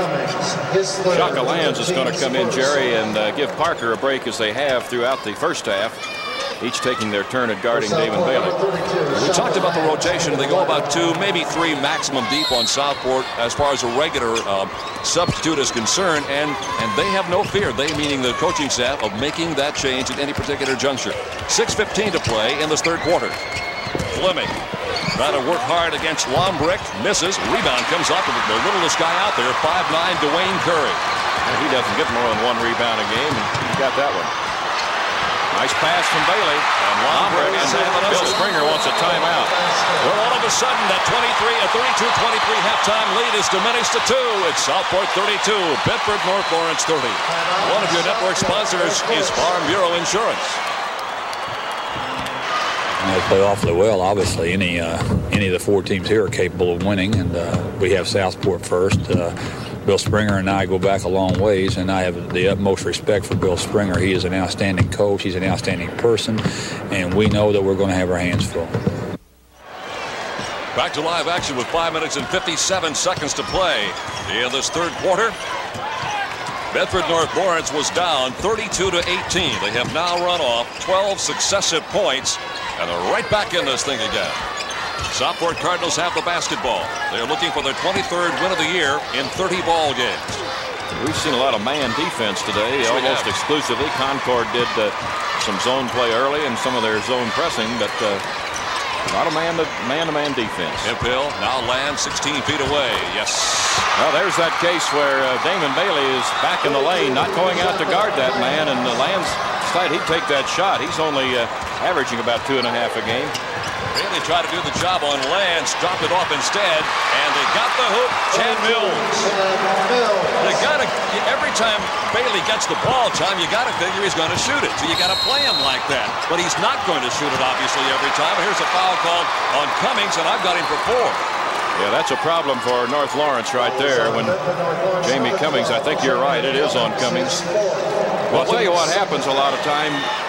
A: all.
B: Shaka Lands is going to come in, Jerry, and uh, give Parker a break, as they have throughout the first half, each taking their turn at guarding Damon Bailey.
A: We talked about the rotation. They go about two, maybe three maximum deep on Southport as far as a regular uh, substitute is concerned, and, and they have no fear, they meaning the coaching staff, of making that change at any particular juncture. six fifteen to play in this third quarter. Fleming trying to work hard against Lombrick, misses, rebound comes up, and the littlest guy out there, five nine, Dwayne Curry.
B: And he doesn't get more than one rebound a game, and he got that one. Nice pass from Bailey. And Lombrick, and Bill Springer wants a timeout.
A: Well, all of a sudden, that twenty-three, a thirty-two twenty-three halftime lead is diminished to two. It's Southport thirty-two, Bedford North Lawrence thirty. One of your network sponsors is Farm Bureau Insurance.
J: They play awfully well. Obviously, any uh, any of the four teams here are capable of winning, and uh, we have Southport first. Uh, Bill Springer and I go back a long ways, and I have the utmost respect for Bill Springer. He is an outstanding coach. He's an outstanding person, and we know that we're going to have our hands full.
A: Back to live action with five minutes and fifty-seven seconds to play in this third quarter. Bedford North Lawrence was down thirty-two to eighteen. They have now run off twelve successive points, and they're right back in this thing again. Southport Cardinals have the basketball. They're looking for their twenty-third win of the year in thirty ball games.
B: We've seen a lot of man defense today,
A: yes,
B: almost exclusively. Concord did uh, some zone play early and some of their zone pressing, but uh, a lot of man-to-man defense.
A: Hemphill now lands sixteen feet away. Yes.
B: Well, there's that case where uh, Damon Bailey is back in the lane, not going out to guard that man, and the Lands decided he'd take that shot. He's only uh, averaging about two and a half a game.
A: Bailey tried to do the job on Lance, dropped it off instead, and they got the hoop. Chad Mills. They gotta, every time Bailey gets the ball, Tom, you got to figure he's going to shoot it. So you got to play him like that. But he's not going to shoot it, obviously, every time. Here's a foul called on Cummings, and I've got him for four.
B: Yeah, that's a problem for North Lawrence right there. When Jamie Cummings, I think you're right, it is on Cummings. Well, I'll tell you what happens a lot of time.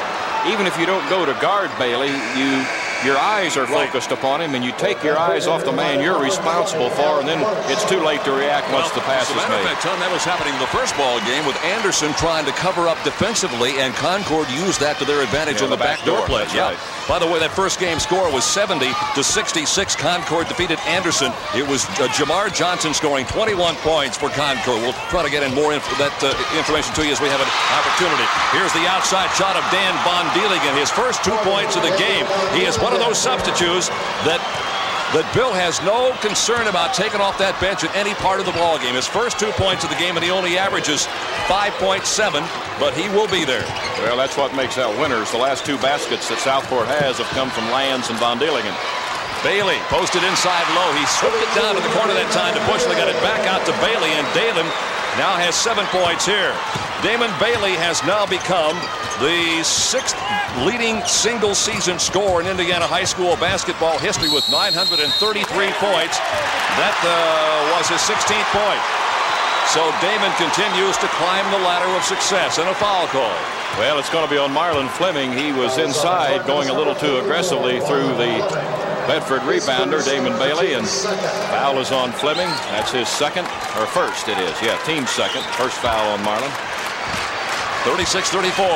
B: even if you don't go to guard Bailey, you your eyes are focused upon him, and you take your eyes off the man you're responsible for, and then it's too late to react once
A: well,
B: the pass is made.
A: Fact, Tom, that was happening in the first ball game with Anderson trying to cover up defensively, and Concord used that to their advantage
B: yeah,
A: on the, the back, back door, door play. Yeah. Right. By the way, that first game score was seventy to sixty-six. Concord defeated Anderson. It was uh, Jamar Johnson scoring twenty-one points for Concord. We'll try to get in more inf that uh, information to you as we have an opportunity. Here's the outside shot of Dan Von Deeligan, his first two points of the game. He is one of those substitutes that that Bill has no concern about taking off that bench at any part of the ball game. His first two points of the game, and he only averages five point seven, but he will be there.
B: Well, that's what makes out winners. The last two baskets that Southport has have come from Lands and Von Deeligan.
A: Bailey posted inside low. He slipped it down to the corner that time to Bush. They got it back out to Bailey, and Dalen now has seven points here. Damon Bailey has now become the sixth leading single-season scorer in Indiana high school basketball history with nine hundred thirty-three points. That uh, was his sixteenth point. So Damon continues to climb the ladder of success, and a foul call.
B: Well, it's going to be on Marlon Fleming. He was inside going a little too aggressively through the Bedford rebounder, Damon Bailey, and foul is on Fleming. That's his second, or first it is. Yeah, team second. First foul on Marlon.
A: thirty-six thirty-four.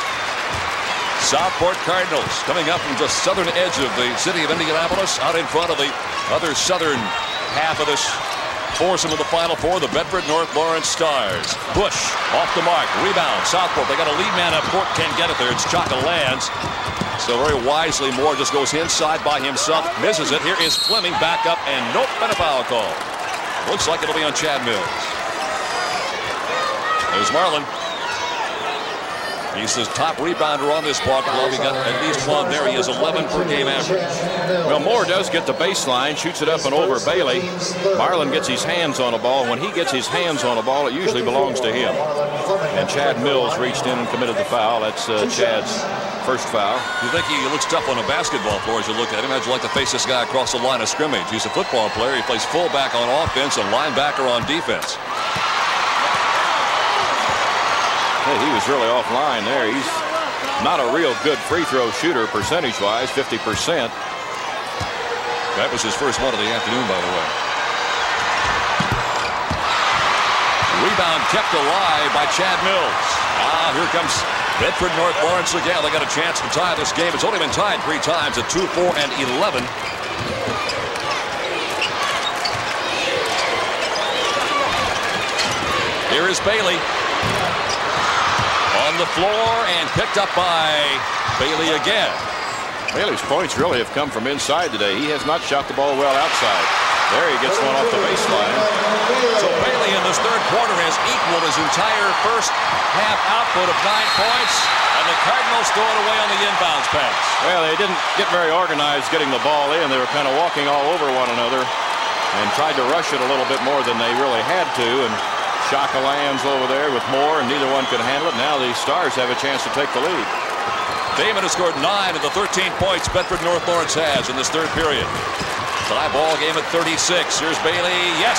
A: Southport Cardinals coming up from the southern edge of the city of Indianapolis, out in front of the other southern half of this foursome of the Final Four, the Bedford North Lawrence Stars. Bush off the mark, rebound. Southport, they got a lead man up court, can't get it there. It's Chaka Lands. So very wisely, Moore just goes inside by himself, misses it. Here is Fleming back up, and nope, and a foul call. Looks like it'll be on Chad Mills. There's Marlon. He's the top rebounder on this ball club. He got at least one there. He has eleven per game average.
B: Well, Moore does get the baseline, shoots it up and over Bailey. Marlon gets his hands on a ball. When he gets his hands on a ball, it usually belongs to him. And Chad Mills reached in and committed the foul. That's uh, Chad's first foul.
A: You think he looks tough on a basketball floor as you look at him? How'd you like to face this guy across the line of scrimmage? He's a football player. He plays fullback on offense and linebacker on defense.
B: Hey, he was really offline there. He's not a real good free throw shooter percentage-wise, fifty percent.
A: That was his first one of the afternoon, by the way. Rebound kept alive by Chad Mills. Ah, here comes Bedford North Lawrence again. They got a chance to tie this game. It's only been tied three times at two, four, and eleven. Here is Bailey. On the floor and picked up by Bailey again.
B: Bailey's points really have come from inside today. He has not shot the ball well outside. There he gets one off the baseline.
A: So Bailey in this third quarter has equaled his entire first half output of nine points, and the Cardinals throw it away on the inbounds pass.
B: Well, they didn't get very organized getting the ball in. They were kind of walking all over one another and tried to rush it a little bit more than they really had to. And Chaka Lands over there with Moore, and neither one could handle it. Now the Stars have a chance to take the lead.
A: Damon has scored nine of the thirteen points Bedford North Lawrence has in this third period. Tie ball game at thirty-six. Here's Bailey. Yes!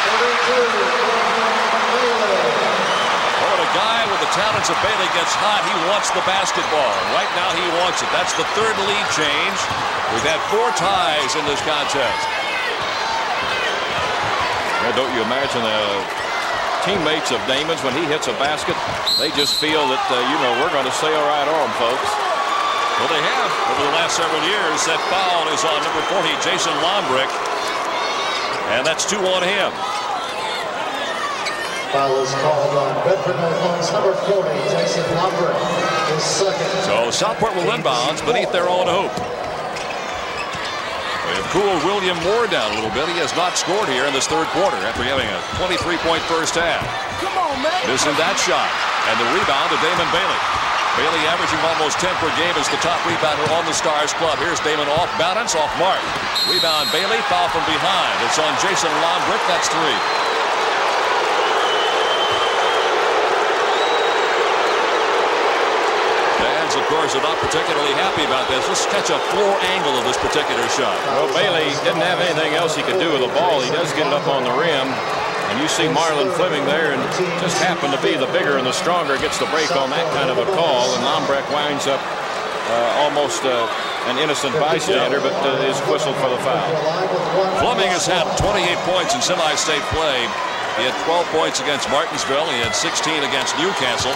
A: Oh, when a guy with the talents of Bailey gets hot, he wants the basketball. Right now he wants it. That's the third lead change. We've had four ties in this contest.
B: Well, don't you imagine the teammates of Damon's, when he hits a basket, they just feel that, uh, you know, we're going to sail right on, folks.
A: Well, they have over the last several years. That foul is on number forty, Jason Lombrick, and that's two on him.
C: Foul is called on Bedford North Lawrence, number forty, Jason Lombrick, his second.
A: So Southport will inbounds beneath their own hoop. We have cooled William Moore down a little bit. He has not scored here in this third quarter after having a twenty-three point first half.
C: Come on, man.
A: Missing that shot. And the rebound to Damon Bailey. Bailey averaging almost ten per game as the top rebounder on the Stars club. Here's Damon off balance, off mark. Rebound Bailey, foul from behind. It's on Jason Lombrick. That's three. Of course, are not particularly happy about this. Let's catch a floor angle of this particular shot.
B: Well, Bailey didn't have anything else he could do with the ball. He does get it up on the rim. And you see Marlon Fleming there, and just happened to be the bigger and the stronger gets the break on that kind of a call. And Lombrick winds up uh, almost uh, an innocent bystander, but uh, is whistled for the foul.
A: Fleming has had twenty-eight points in semi-state play. He had twelve points against Martinsville. He had sixteen against Newcastle.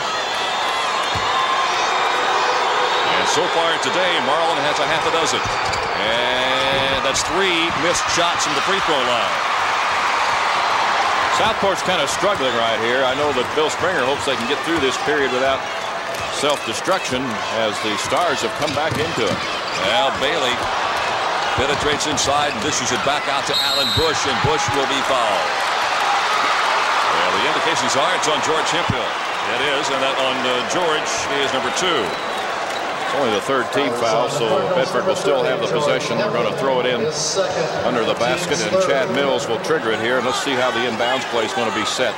A: And so far today, Marlin has a half a dozen. And that's three missed shots from the free throw line.
B: Southport's kind of struggling right here. I know that Bill Springer hopes they can get through this period without self-destruction as the Stars have come back into it.
A: Well, Bailey penetrates inside and dishes it back out to Alan Bush, and Bush will be fouled. Well, the indications are it's on George Hemphill. It is, and that on uh, George is number two.
B: It's only the third team foul, so Bedford will still have the possession. They're going to throw it in under the basket, and Chad Mills will trigger it here. And let's see how the inbounds play is going to be set.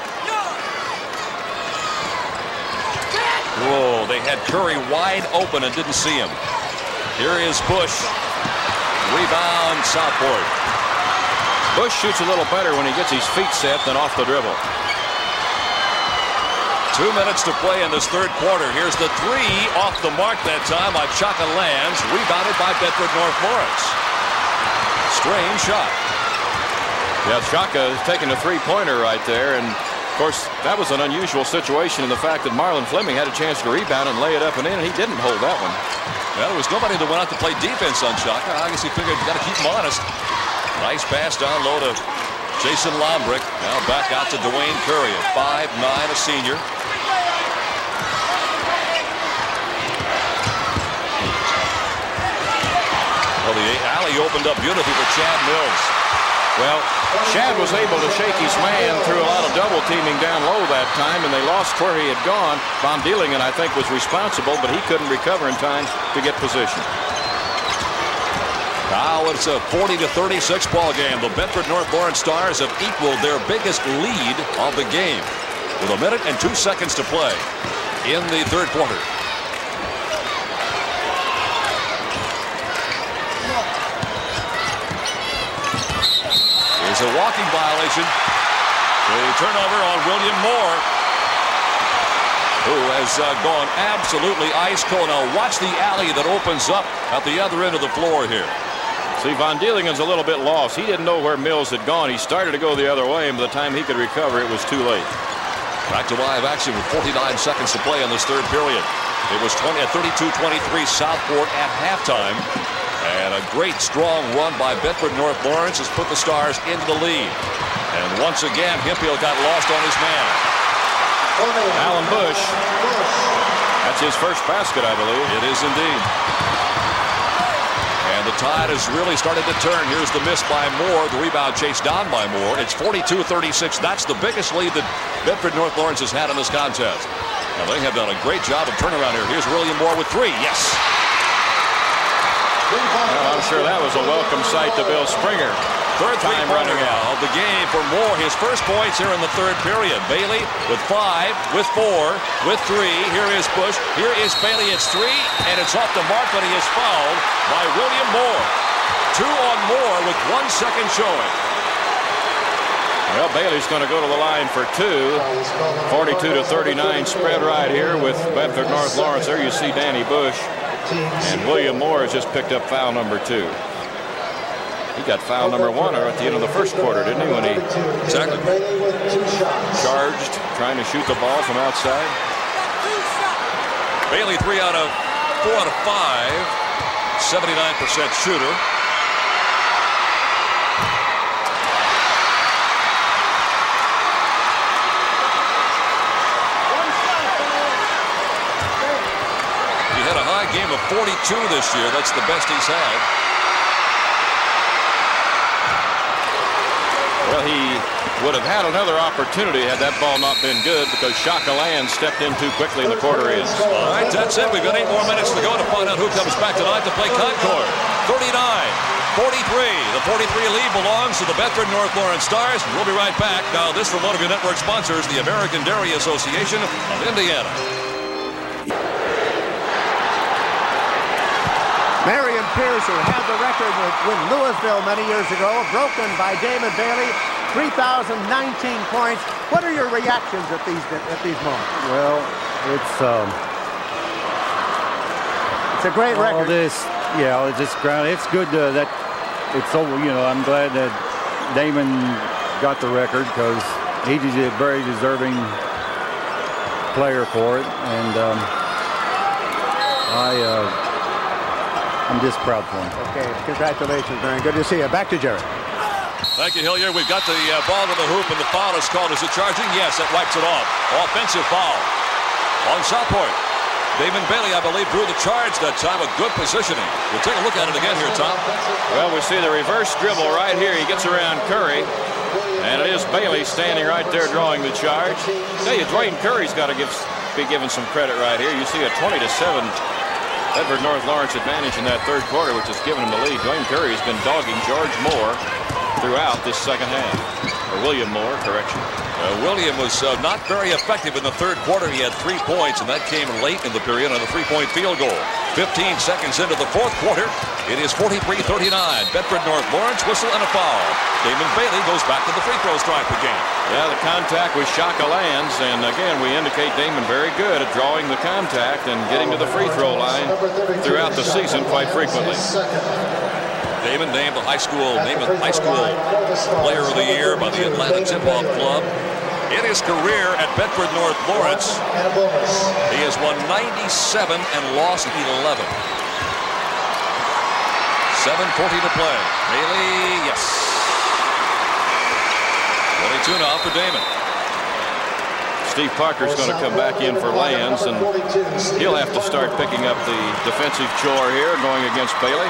A: Whoa, they had Curry wide open and didn't see him. Here is Bush. Rebound, Southport.
B: Bush shoots a little better when he gets his feet set than off the dribble.
A: Two minutes to play in this third quarter. Here's the three off the mark that time by Chaka Lands, rebounded by Bedford North Lawrence. Strange shot.
B: Yeah, Chaka taking a three-pointer right there, and of course that was an unusual situation in the fact that Marlon Fleming had a chance to rebound and lay it up and in, and he didn't hold that one.
A: Well, there was nobody that went out to play defense on Chaka. I guess he figured you got to keep him honest. Nice pass down low to Jason Lombrick. Now back out to Dwayne Curry at five nine, a senior. Well, the alley opened up beautifully for Chad Mills.
B: Well, Chad was able to shake his man through a lot of double teaming down low that time, and they lost where he had gone. Von Dielingen, I think, was responsible, but he couldn't recover in time to get position.
A: Now it's a forty to thirty-six ball game. The Bedford North Lawrence Stars have equaled their biggest lead of the game with a minute and two seconds to play in the third quarter. There's a walking violation. The turnover on William Moore, who has uh, gone absolutely ice cold. Now watch the alley that opens up at the other end of the floor here.
B: See, Von Dielingen's a little bit lost. He didn't know where Mills had gone. He started to go the other way, and by the time he could recover, it was too late.
A: Back to live action with forty-nine seconds to play in this third period. It was thirty-two twenty-three Southport at halftime. And a great strong run by Bedford North Lawrence has put the Stars into the lead. And once again, Hemphill got lost on his man.
B: Alan Bush. That's his first basket, I believe.
A: It is indeed. And the tide has really started to turn. Here's the miss by Moore. The rebound chased down by Moore. It's forty-two thirty-six. That's the biggest lead that Bedford North Lawrence has had in this contest. Now, they have done a great job of turnaround here. Here's William Moore with three. Yes.
B: Well, I'm sure that was a welcome sight to Bill Springer.
A: Third time running out of the game for Moore. His first points here in the third period. Bailey with five, with four, with three. Here is Bush. Here is Bailey. It's three, and it's off the mark, but he is fouled by William Moore. Two on Moore with one second showing.
B: Well, Bailey's going to go to the line for two. forty-two to thirty-nine spread right here with Bedford North Lawrence. There you see Danny Bush. And William Moore has just picked up foul number two. He got foul number one at the end of the first quarter, didn't he, when he
A: exactly
B: charged, trying to shoot the ball from outside?
A: Bailey, three out of four out of five, seventy-nine percent shooter. Game of forty-two this year. That's the best he's had.
B: Well, he would have had another opportunity had that ball not been good because Chaka Land stepped in too quickly in the quarter is.
A: All right, that's it. We've got eight more minutes to go to find out who comes back tonight to play Concord. thirty-nine forty-three. The forty-three lead belongs to the Bedford North Lawrence Stars. We'll be right back. Now, this Remote View Network sponsors the American Dairy Association of Indiana.
D: Marion Pierce, who had the record with, with Louisville many years ago, broken by Damon Bailey, three thousand nineteen points. What are your reactions at these at these moments?
K: Well, it's um,
D: It's a great
K: All
D: record.
K: this, yeah, it's just ground. It's good to, that it's over. You know, I'm glad that Damon got the record because he's a very deserving player for it, and um, I, uh, I'm just proud for him.
D: Okay, congratulations, man. Good to see you. Back to Jerry.
A: Thank you, Hilliard. We've got the uh, ball to the hoop, and the foul is called. Is it charging? Yes, that wipes it off. Offensive foul on Southport. Damon Bailey, I believe, drew the charge that time with good positioning. We'll take a look at it again here, Tom.
B: Well, we see the reverse dribble right here. He gets around Curry, and it is Bailey standing right there drawing the charge. I tell you, Dwayne Curry's got to give, be given some credit right here. You see a twenty to seven Bedford North Lawrence advantage in that third quarter, which has given him the lead. Dwayne Curry has been dogging George Moore throughout this second half. Or William Moore, correction.
A: Uh, William was uh, not very effective in the third quarter. He had three points, and that came late in the period on a three-point field goal. fifteen seconds into the fourth quarter, it is forty-three thirty-nine. Bedford North Lawrence, whistle and a foul. Damon Bailey goes back to the free throw stripe again.
B: Yeah, the contact with Shaka Lands, and again, we indicate Damon very good at drawing the contact and getting to the free throw line throughout the season quite frequently.
A: Damon named the high school named the high school player of the year by the Atlanta Tip-Off Club. In his career at Bedford North Lawrence, he has won ninety-seven and lost eleven. seven forty to play. Bailey, yes. twenty-two now for Damon.
B: Steve Parker's going to come back in for Lands, and he'll have to start picking up the defensive chore here going against Bailey.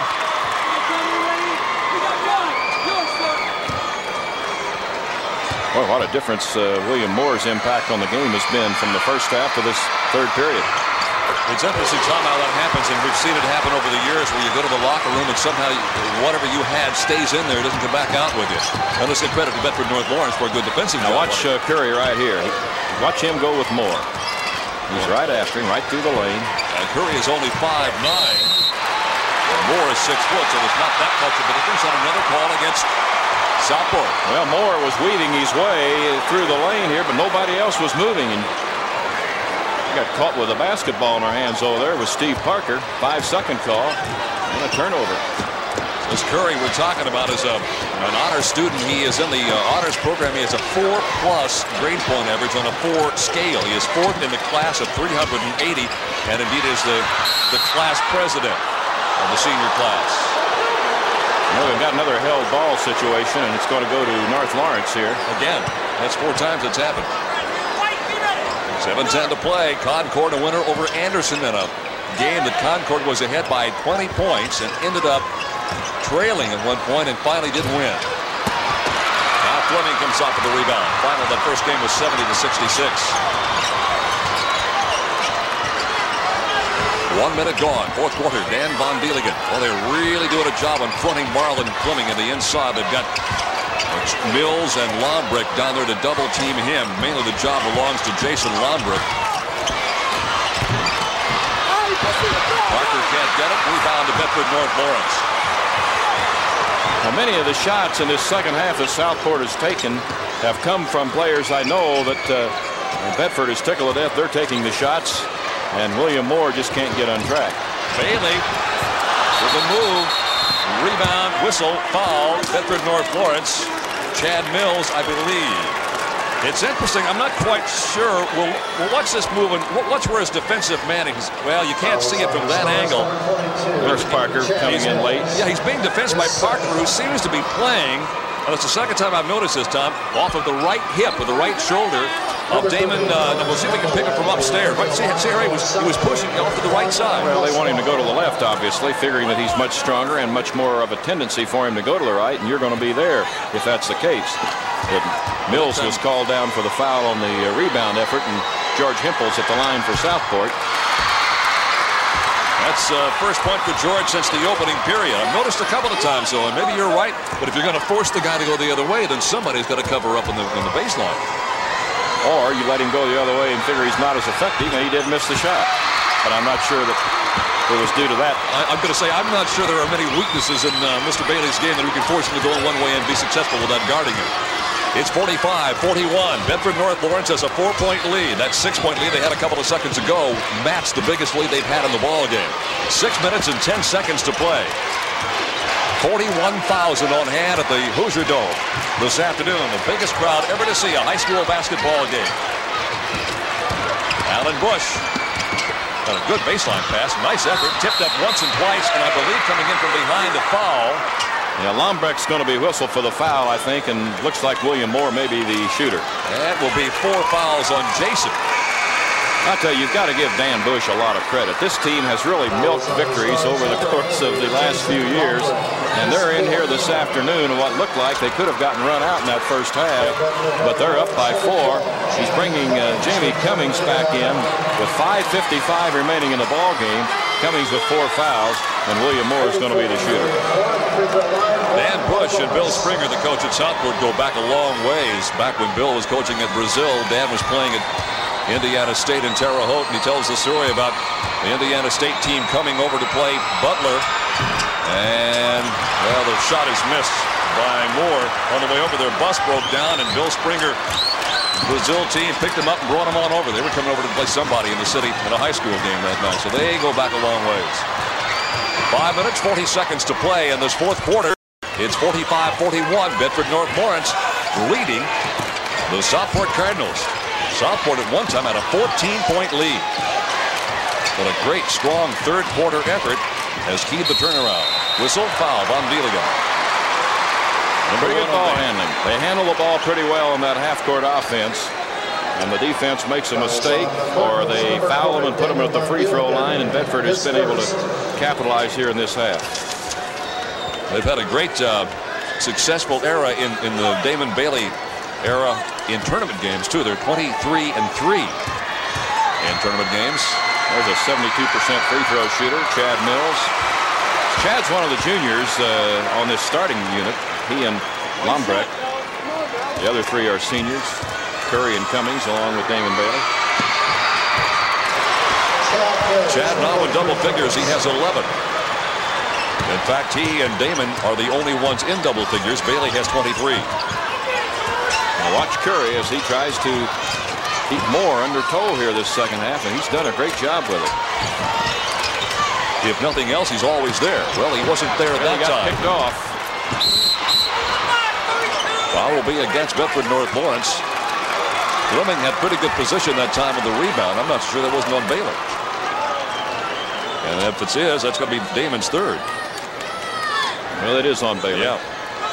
B: Well, what a difference uh, William Moore's impact on the game has been from the first half to this third period.
A: It's interesting, Tom, how that happens, and we've seen it happen over the years where you go to the locker room and somehow whatever you had stays in there, doesn't come back out with you. And let's give credit to Bedford North Lawrence for a good defensive job.
B: Now watch uh, Curry right here. Watch him go with Moore. He's right after him, right through the lane.
A: And Curry is only five nine. Moore is six foot, so there's not that much of a difference on another call against Southport.
B: Well, Moore was weaving his way through the lane here, but nobody else was moving. And he got caught with a basketball in our hands over there with Steve Parker. Five-second call and a turnover.
A: This Curry we're talking about is a, an honor student. He is in the uh, honors program. He has a four-plus grade point average on a four scale. He is fourth in the class of three hundred eighty, and indeed is the, the class president of the senior class.
B: Well, we've got another held ball situation, and it's going to go to North Lawrence here.
A: Again, that's four times it's happened. seven ten to play. Concord a winner over Anderson in a game that Concord was ahead by twenty points and ended up trailing at one point and finally didn't win. Now Fleming comes off with the rebound. Final that first game was seventy to sixty-six. One minute gone, fourth quarter. Dan Von Dieligen. Well, they're really doing a job on fronting Marlon Fleming in the inside. They've got Mills and Lombrick down there to double team him. Mainly the job belongs to Jason Lombrick. Parker can't get it. Rebound to Bedford North Lawrence.
B: Now, many of the shots in this second half that Southport has taken have come from players I know that uh, Bedford is tickled to death. They're taking the shots. And William Moore just can't get on track.
A: Bailey with a move. Rebound, whistle, foul. Bedford North Lawrence. Chad Mills, I believe. It's interesting. I'm not quite sure. Well, well watch this move. And watch where his defensive man is. Well, you can't see it from that angle.
B: There's Parker coming
A: he's,
B: in late.
A: Yeah, he's being defensed by Parker, who seems to be playing. And it's the second time I've noticed this, Tom, off of the right hip or the right shoulder of Damon. Uh, we'll see if we can pick it from upstairs. Right, see, see he was he was pushing off to the right side.
B: Well, they want him to go to the left, obviously, figuring that he's much stronger and much more of a tendency for him to go to the right, and you're going to be there if that's the case. But Mills was called down for the foul on the uh, rebound effort, and George Hempel's at the line for Southport.
A: That's uh, first point for George since the opening period. I've noticed a couple of times, though, and maybe you're right, but if you're going to force the guy to go the other way, then somebody's got to cover up in the, in the baseline.
B: Or you let him go the other way and figure he's not as effective, and he did miss the shot. But I'm not sure that it was due to that.
A: I, I'm going to say I'm not sure there are many weaknesses in uh, Mister Bailey's game that we can force him to go in one way and be successful without guarding him. It's forty-five forty-one. Bedford North Lawrence has a four-point lead. That six-point lead they had a couple of seconds ago matched the biggest lead they've had in the ball game. Six minutes and ten seconds to play. forty-one thousand on hand at the Hoosier Dome this afternoon. The biggest crowd ever to see a high school basketball game. Alan Bush got a good baseline pass. Nice effort. Tipped up once and twice, and I believe coming in from behind the foul.
B: Yeah, Lombrecht's going to be whistled for the foul, I think, and looks like William Moore may be the shooter.
A: That will be four fouls on Jason.
B: I tell you, you've got to give Dan Bush a lot of credit. This team has really milked victories over the course of the last few years, and they're in here this afternoon in what looked like they could have gotten run out in that first half, but they're up by four. He's bringing uh, Jamie Cummings back in with five fifty-five remaining in the ball game. Cummings with four fouls, and William Moore is going to be the shooter.
A: Dan Bush and Bill Springer, the coach at Southport, go back a long ways. Back when Bill was coaching at Brazil, Dan was playing at Indiana State in Terre Haute, and he tells the story about the Indiana State team coming over to play Butler, and well, the shot is missed by Moore. On the way over, their bus broke down, and Bill Springer, Brazil team, picked them up and brought them on over. They were coming over to play somebody in the city in a high school game that night, so they go back a long ways. Five minutes, forty seconds to play in this fourth quarter. It's forty-five forty-one. Bedford North Lawrence leading the Southport Cardinals. Southport at one time had a fourteen-point lead. But a great, strong third quarter effort has keyed the turnaround. Whistle, foul, Von Deligan.
B: Pretty good ball handling. They handle the ball pretty well in that half-court offense. And the defense makes a mistake, or they foul them and put them at the free throw line, and Bedford has been able to capitalize here in this half.
A: They've had a great, uh, successful era in, in the Damon Bailey era in tournament games, too. They're twenty-three and three in tournament games.
B: There's a seventy-two percent free throw shooter, Chad Mills. Chad's one of the juniors uh, on this starting unit. He and Lombrecht. The other three are seniors, Curry and Cummings, along with Damon Bailey.
A: Chad now in double figures. He has eleven. In fact, he and Damon are the only ones in double figures. Bailey has twenty-three.
B: Now watch Curry as he tries to keep Moore under tow here this second half, and he's done a great job with it.
A: If nothing else, he's always there. Well, he wasn't there at that
B: he got
A: time.
B: Picked off.
A: Foul will be against Bedford North Lawrence. Fleming had pretty good position that time with the rebound. I'm not sure that wasn't on Bailey. And if it is, that's going to be Damon's third.
B: Well, it is on Bailey.
A: Yeah.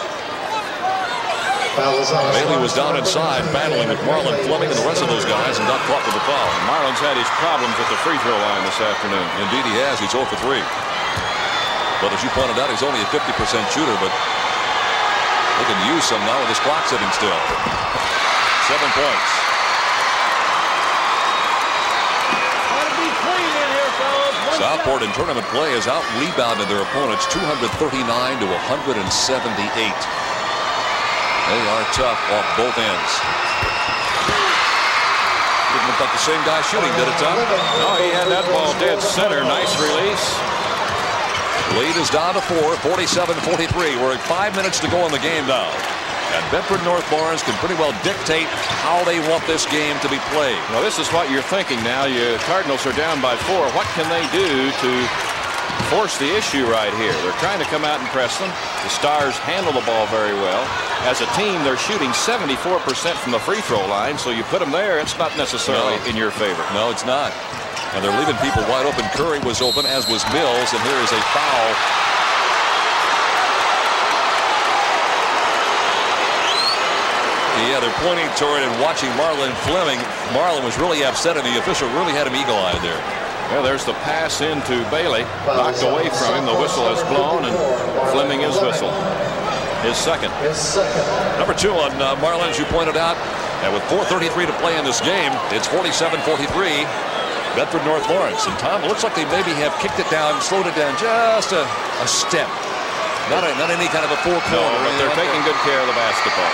A: Bailey was down inside battling with Marlon Fleming and the rest of those guys and got caught with the foul.
B: Marlon's had his problems with the free throw line this afternoon.
A: Indeed he has. He's zero for three. But as you pointed out, he's only a fifty percent shooter, but they can use some now with his clock sitting still. Seven points. Southport in tournament play has out-rebounded their opponents two thirty-nine to one seventy-eight. They are tough off both ends. Didn't look like the same guy shooting, did it, Tom?
B: No, he had that ball dead center. Nice release.
A: Lead is down to four, forty-seven forty-three. We're at five minutes to go in the game now. And Bedford North Lawrence can pretty well dictate how they want this game to be played.
B: Well, this is what you're thinking now. Your Cardinals are down by four. What can they do to force the issue right here? They're trying to come out and press them. The Stars handle the ball very well. As a team, they're shooting seventy-four percent from the free throw line, so you put them there, it's not necessarily
A: no.
B: in your favor.
A: No, it's not. And they're leaving people wide open. Curry was open, as was Mills, and here is a foul. Yeah, they're pointing toward and watching Marlon Fleming. Marlon was really upset, and the official really had him eagle-eyed there.
B: Well, there's the pass into Bailey. Knocked away from him. The whistle has blown, and Fleming is whistled. His second.
A: Number two on uh, Marlon, as you pointed out. And with four thirty-three to play in this game, it's forty-seven forty-three. Bedford North Lawrence. And Tom, it looks like they maybe have kicked it down, slowed it down just a, a step. Not, a, not any kind of a four quarter.
B: No, but they're taking good care of the basketball.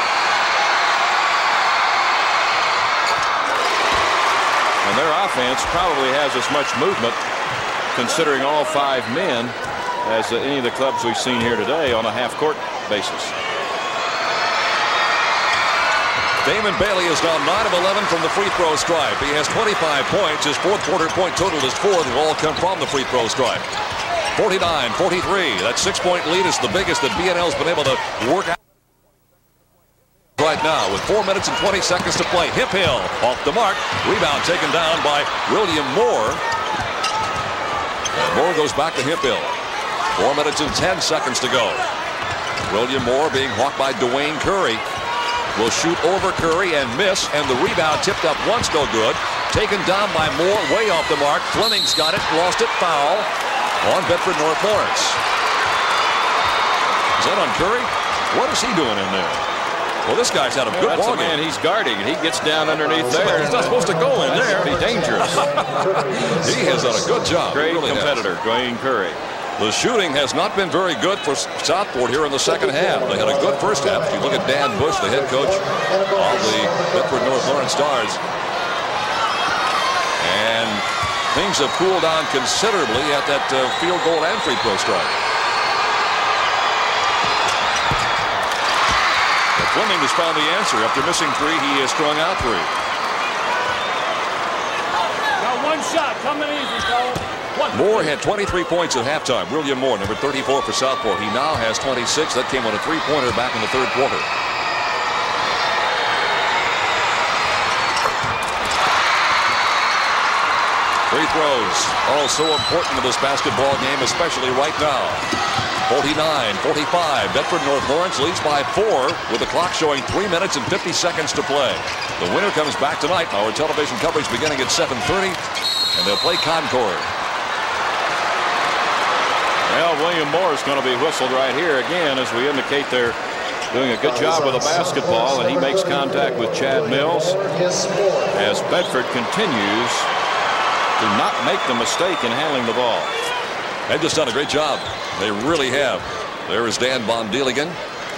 B: And their offense probably has as much movement, considering all five men, as uh, any of the clubs we've seen here today on a half-court basis.
A: Damon Bailey is now nine of eleven from the free throw stripe. He has twenty-five points. His fourth quarter point total is four. They've all come from the free throw stripe. forty-nine forty-three. That six-point lead is the biggest that B N L's been able to work out right now with four minutes and twenty seconds to play. Hip Hill off the mark. Rebound taken down by William Moore. And Moore goes back to Hip Hill. Four minutes and ten seconds to go. William Moore being hawked by Dwayne Curry. Will shoot over Curry and miss, and the rebound tipped up once, no good. Taken down by Moore, way off the mark. Fleming's got it, lost it, foul on Bedford North Lawrence. Is that on Curry? What is he doing in there? Well, this guy's had a good
B: well,
A: ball
B: that's
A: game.
B: The man he's guarding, and he gets down underneath there.
A: He's not supposed to go in there.
B: Be dangerous.
A: He has done a good job.
B: Great
A: really
B: competitor, Dwayne Curry.
A: The shooting has not been very good for Southport here in the second half. They had a good first half. If you look at Dan Bush, the head coach of the Bedford North Lawrence Stars. And things have cooled down considerably at that uh, field goal and free throw strike. But Fleming has found the answer. After missing three, he has strung out three.
L: Got one shot coming easy, fellas.
A: Moore had twenty-three points at halftime. William Moore, number thirty-four for Southport. He now has twenty-six. That came on a three-pointer back in the third quarter. Free throws, all so important to this basketball game, especially right now. forty-nine forty-five. Bedford North Lawrence leads by four with the clock showing three minutes and fifty seconds to play. The winner comes back tonight. Our television coverage beginning at seven thirty, and they'll play Concord.
B: Well, William Moore is going to be whistled right here again, as we indicate they're doing a good job with the basketball, and he makes contact with Chad Mills as Bedford continues to not make the mistake in handling the ball.
A: They've just done a great job. They really have. There is Dan Bondeligan.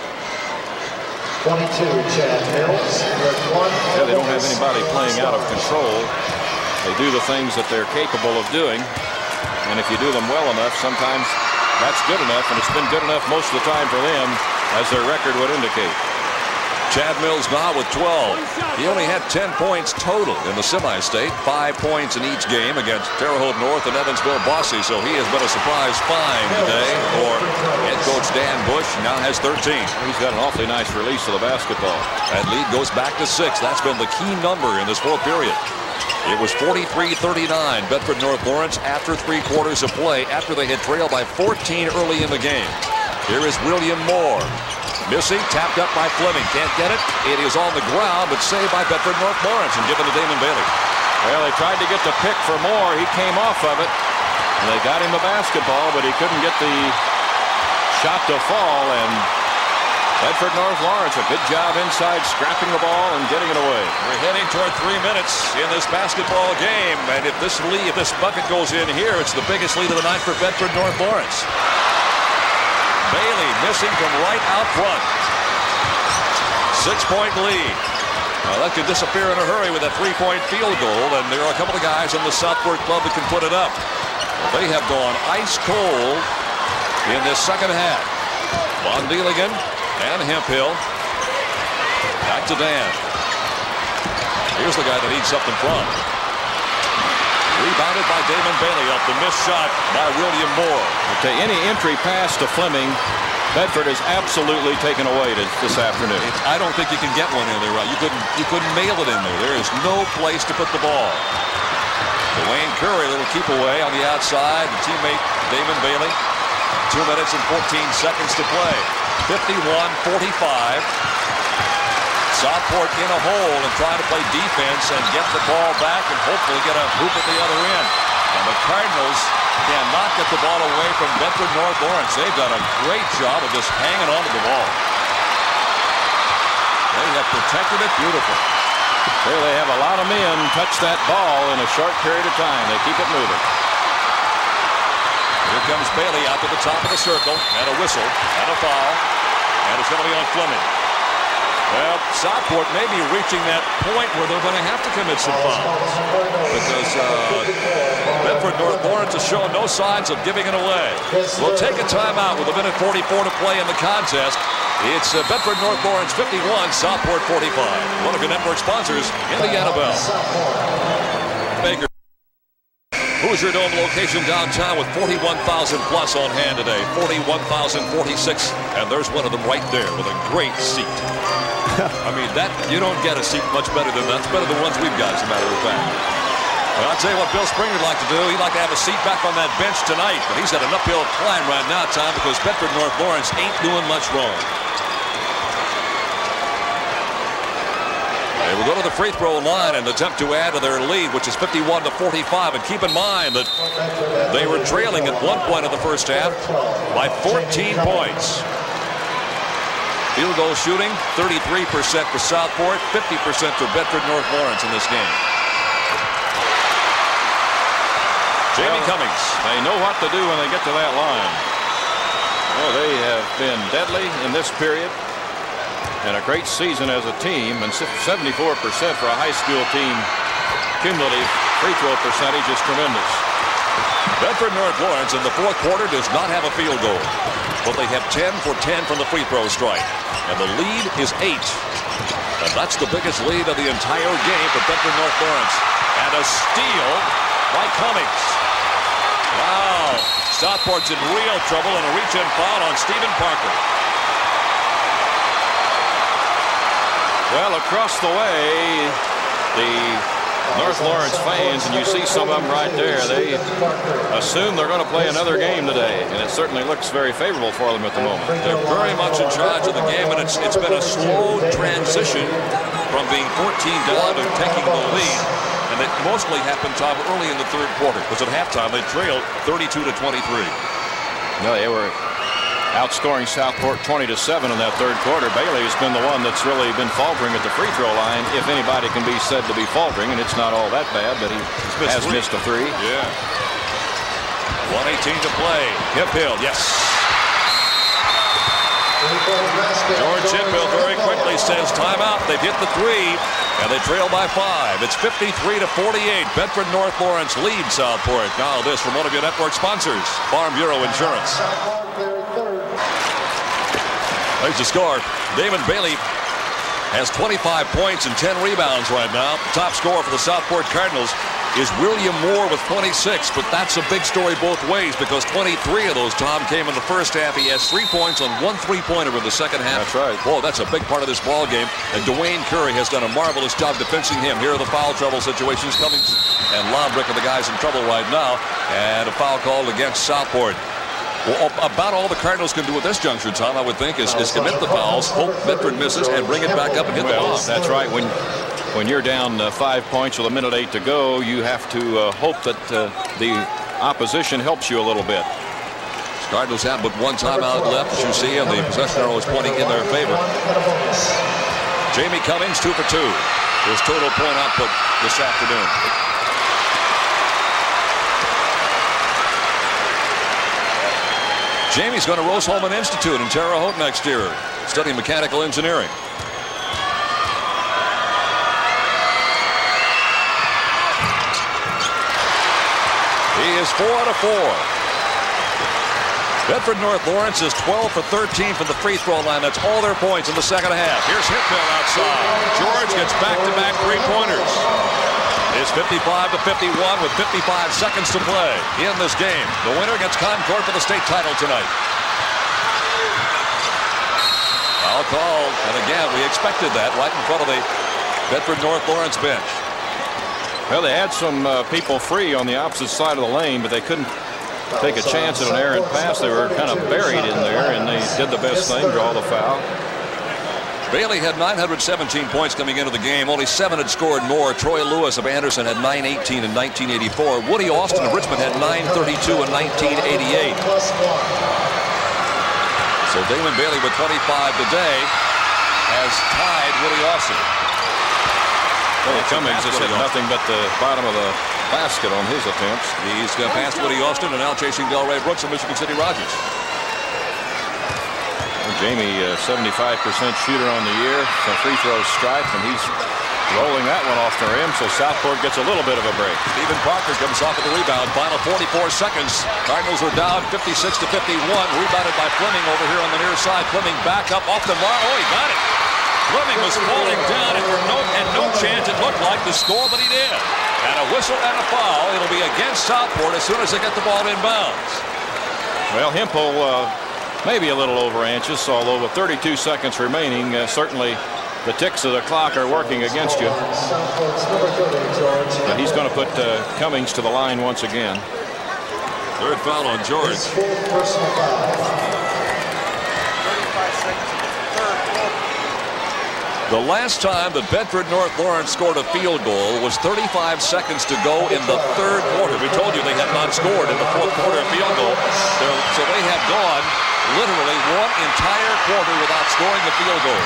C: twenty-two, Chad Mills.
B: Yeah, they don't have anybody playing out of control. They do the things that they're capable of doing. And if you do them well enough, sometimes that's good enough, and it's been good enough most of the time for them, as their record would indicate.
A: Chad Mills now with twelve. He only had ten points total in the semi-state, five points in each game against Terre Haute North and Evansville Bossy, so he has been a surprise find today for head coach Dan Bush. Now has thirteen.
B: He's got an awfully nice release of the basketball.
A: That lead goes back to six. That's been the key number in this fourth period. It was forty-three thirty-nine, Bedford North Lawrence after three quarters of play, after they had trailed by fourteen early in the game. Here is William Moore. Missing, tapped up by Fleming. Can't get it. It is on the ground, but saved by Bedford North Lawrence and given to Damon Bailey.
B: Well, they tried to get the pick for Moore. He came off of it. And they got him the basketball, but he couldn't get the shot to fall. And Bedford North Lawrence, a good job inside, scrapping the ball and getting it away.
A: We're heading toward three minutes in this basketball game. And if this lead, if this bucket goes in here, it's the biggest lead of the night for Bedford North Lawrence. Bailey missing from right out front. Six-point lead. Now that could disappear in a hurry with a three-point field goal, and there are a couple of guys in the Southport club that can put it up. Well, they have gone ice cold in this second half. Bondeligan and Hemphill. Back to Dan. Here's the guy that needs something from. Rebounded by Damon Bailey off the missed shot by William Moore.
B: Okay, any entry pass to Fleming, Bedford has absolutely taken away this afternoon.
A: It's, I don't think you can get one in there, right? You couldn't, you couldn't nail it in there. There is no place to put the ball. Dwayne Curry, a little keep away on the outside. The teammate Damon Bailey. Two minutes and fourteen seconds to play. fifty-one forty-five. Southport in a hole and trying to play defense and get the ball back and hopefully get a hoop at the other end. And the Cardinals cannot get the ball away from Bedford North Lawrence. They've done a great job of just hanging on to the ball. They have protected it beautifully.
B: Well, they have a lot of men touch that ball in a short period of time. They keep it moving.
A: Here comes Bailey out to the top of the circle, and a whistle and a foul, and it's going to be on Fleming. Well, Southport may be reaching that point where they're going to have to commit some fouls, because uh, Bedford North Lawrence has shown no signs of giving it away. We'll take a timeout with a minute forty-four to play in the contest. It's uh, Bedford North Lawrence fifty-one, Southport forty-five. One of your network sponsors, Indiana Bell. Baker. Hoosier Dome location downtown with forty-one thousand plus on hand today. forty-one thousand forty-six. And there's one of them right there with a great seat. I mean, that you don't get a seat much better than that. It's better than ones we've got, as a matter of fact. Well, I'll tell you what Bill Springer'd like to do. He'd like to have a seat back on that bench tonight. But he's got an uphill climb right now, Tom, because Bedford North Lawrence ain't doing much wrong. They will go to the free throw line and attempt to add to their lead, which is fifty-one to forty-five. And keep in mind that they were trailing at one point in the first half by fourteen points. Field goal shooting, thirty-three percent for Southport, fifty percent for Bedford North Lawrence in this game. Jamie
B: well,
A: Cummings.
B: They know what to do when they get to that line. Well, they have been deadly in this period. And a great season as a team, and seventy-four percent for a high school team. Cumulative free throw percentage is tremendous.
A: Bedford North Lawrence in the fourth quarter does not have a field goal, but they have ten for ten from the free throw strike, and the lead is eight. And that's the biggest lead of the entire game for Bedford North Lawrence. And a steal by Cummings. Wow, Southport's in real trouble, and a reach-in foul on Stephen Parker.
B: Well, across the way, the North Lawrence fans, and you see some of them right there, they assume they're going to play another game today, and it certainly looks very favorable for them at the moment.
A: They're very much in charge of the game, and it's, it's been a slow transition from being fourteen down to taking the lead. And it mostly happened, Tom, early in the third quarter, because at halftime they trailed thirty-two to twenty-three.
B: No, they were outscoring Southport twenty to seven in that third quarter. Bailey has been the one that's really been faltering at the free throw line, if anybody can be said to be faltering, and it's not all that bad, but he missed has three. missed a three.
A: Yeah. one eighteen to play. Hip Hill, yes. George Hiphill very quickly says timeout. They've hit the three, and they trail by five. It's fifty-three to forty-eight. Bedford North Lawrence leads Southport. Now this from one of your network sponsors, Farm Bureau Insurance. There's the score. Damon Bailey has twenty-five points and ten rebounds right now. The top scorer for the Southport Cardinals is William Moore with twenty-six, but that's a big story both ways because twenty-three of those, Tom, came in the first half. He has three points on one three-pointer in the second half.
B: That's right.
A: Boy, that's a big part of this ball game. And Dwayne Curry has done a marvelous job defending him. Here are the foul trouble situations. Cummings and Lombrick are the guys in trouble right now. And a foul called against Southport. Well, about all the Cardinals can do at this juncture, Tom, I would think, is, is commit the fouls, hope Bedford misses, and bring it back up and hit
B: well,
A: the ball.
B: That's right. When when you're down uh, five points with a minute eight to go, you have to uh, hope that uh, the opposition helps you a little bit.
A: Cardinals have but one timeout left, as you see, and the possession arrow is pointing in their favor. Jamie Cummings, two for two. His total point output this afternoon. Jamie's going to Rose-Hulman Institute in Terre Haute next year, studying mechanical engineering. He is four out of four. Bedford North Lawrence is twelve for thirteen from the free throw line. That's all their points in the second half. Here's Hiphill outside. George gets back-to-back three-pointers. It's fifty-five to fifty-one with fifty-five seconds to play in this game. The winner gets Concord for the state title tonight. Foul called, and again, we expected that right in front of the Bedford North Lawrence bench.
B: Well, they had some uh, people free on the opposite side of the lane, but they couldn't take a chance at an errant pass. They were kind of buried in there, and they did the best thing, draw the foul.
A: Bailey had nine hundred seventeen points coming into the game. Only seven had scored more. Troy Lewis of Anderson had nine eighteen in nineteen eighty-four. Woody Austin of Richmond had nine thirty-two in nineteen eighty-eight. So Damon Bailey with twenty-five today has tied Woody Austin.
B: Well, Cummings has hit nothing but the bottom of the basket on his attempts.
A: He's going to pass Woody Austin and now chasing Delray Brooks of Michigan City Rogers.
B: Jamie, uh, seventy-five percent shooter on the year, some free throw stripe, and he's rolling that one off the rim, so Southport gets a little bit of a break.
A: Stephen Parker comes off of the rebound. Final forty-four seconds. Cardinals are down fifty-six to fifty-one. Rebounded by Fleming over here on the near side. Fleming back up off the mark. Oh, he got it. Fleming was falling down, and for no, and no chance it looked like to score, but he did. And a whistle and a foul. It'll be against Southport as soon as they get the ball inbounds.
B: Well, Hempel uh, maybe a little over anxious, although with thirty-two seconds remaining, uh, certainly the ticks of the clock are working against you. But he's going to put uh, Cummings to the line once again.
A: Third foul on George. The last time that Bedford North Lawrence scored a field goal was thirty-five seconds to go in the third quarter. We told you they had not scored in the fourth quarter field goal. They're, so they have gone literally one entire quarter without scoring the field goal.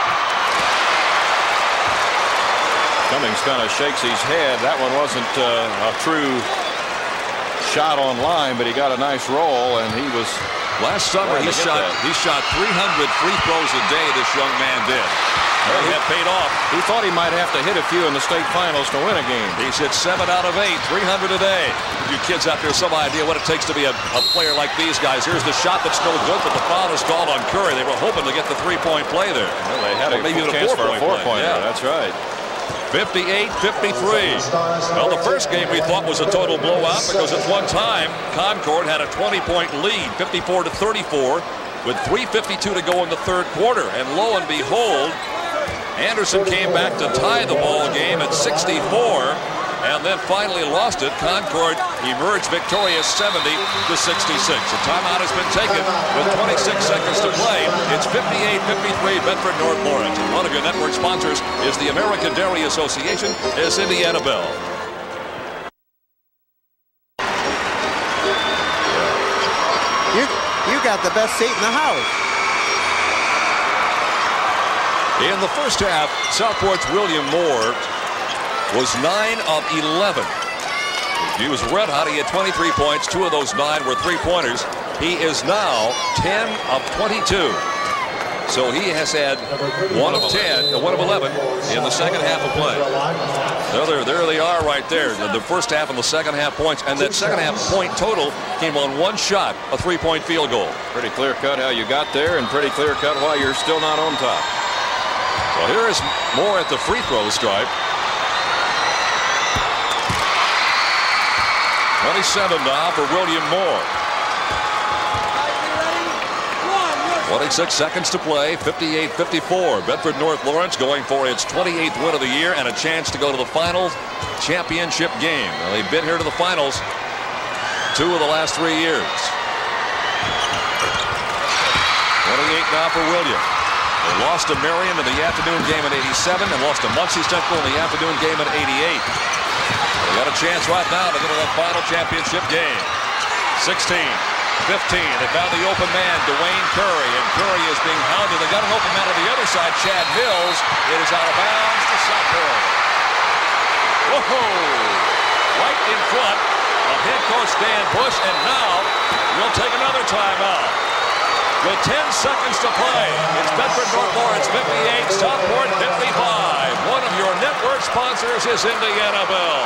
B: Cummings kind of shakes his head. That one wasn't uh, a true shot on line, but he got a nice roll, and he was...
A: Last summer he shot, he shot three hundred free throws a day, this young man did. They have paid off.
B: He thought he might have to hit a few in the state finals to win a game.
A: He's hit seven out of eight, three hundred a day. You kids out there, some idea what it takes to be a, a player like these guys. Here's the shot that's no good, but the foul is called on Curry. They were hoping to get the three-point play there.
B: Well, they had
A: or
B: a
A: maybe a
B: chance for a four-pointer.
A: Yeah.
B: That's right.
A: fifty-eight fifty-three. Well, the first game we thought was a total blowout because at one time Concord had a twenty-point lead, fifty-four to thirty-four, with three fifty-two to go in the third quarter. And lo and behold, Anderson came back to tie the ball game at sixty-four and then finally lost it. Concord emerged victorious seventy to sixty-six. A timeout has been taken with twenty-six seconds to play. It's fifty-eight fifty-three Bedford North Lawrence. One of your network sponsors is the American Dairy Association, is Indiana Bell.
M: You, you got the best seat in the house.
A: In the first half, Southport's William Moore was nine of eleven. He was red hot. He had twenty-three points. Two of those nine were three-pointers. He is now ten of twenty-two. So he has had one of ten, one of eleven in the second half of play. There, there they are right there. The first half and the second half points. And that second half point total came on one shot, a three-point field goal.
B: Pretty clear cut how you got there, and pretty clear cut why you're still not on top.
A: Well, here is Moore at the free throw stripe. twenty-seven now for William Moore. twenty-six seconds to play, fifty-eight fifty-four. Bedford North Lawrence going for its twenty-eighth win of the year and a chance to go to the final championship game. Well, they've been here to the finals two of the last three years. twenty-eight now for William. They lost to Marion in the afternoon game in eighty-seven and lost to Muncie Central in the afternoon game in eighty-eight. They got a chance right now to go to that final championship game. sixteen fifteen. They found the open man, Dwayne Curry, and Curry is being hounded. They got an open man on the other side, Chad Mills. It is out of bounds to Southport. Whoa! Right in front of head coach Dan Bush, and now we'll take another timeout. With ten seconds to play, it's Bedford North Lawrence fifty-eight, Southport fifty-five. One of your network sponsors is Indiana Bell.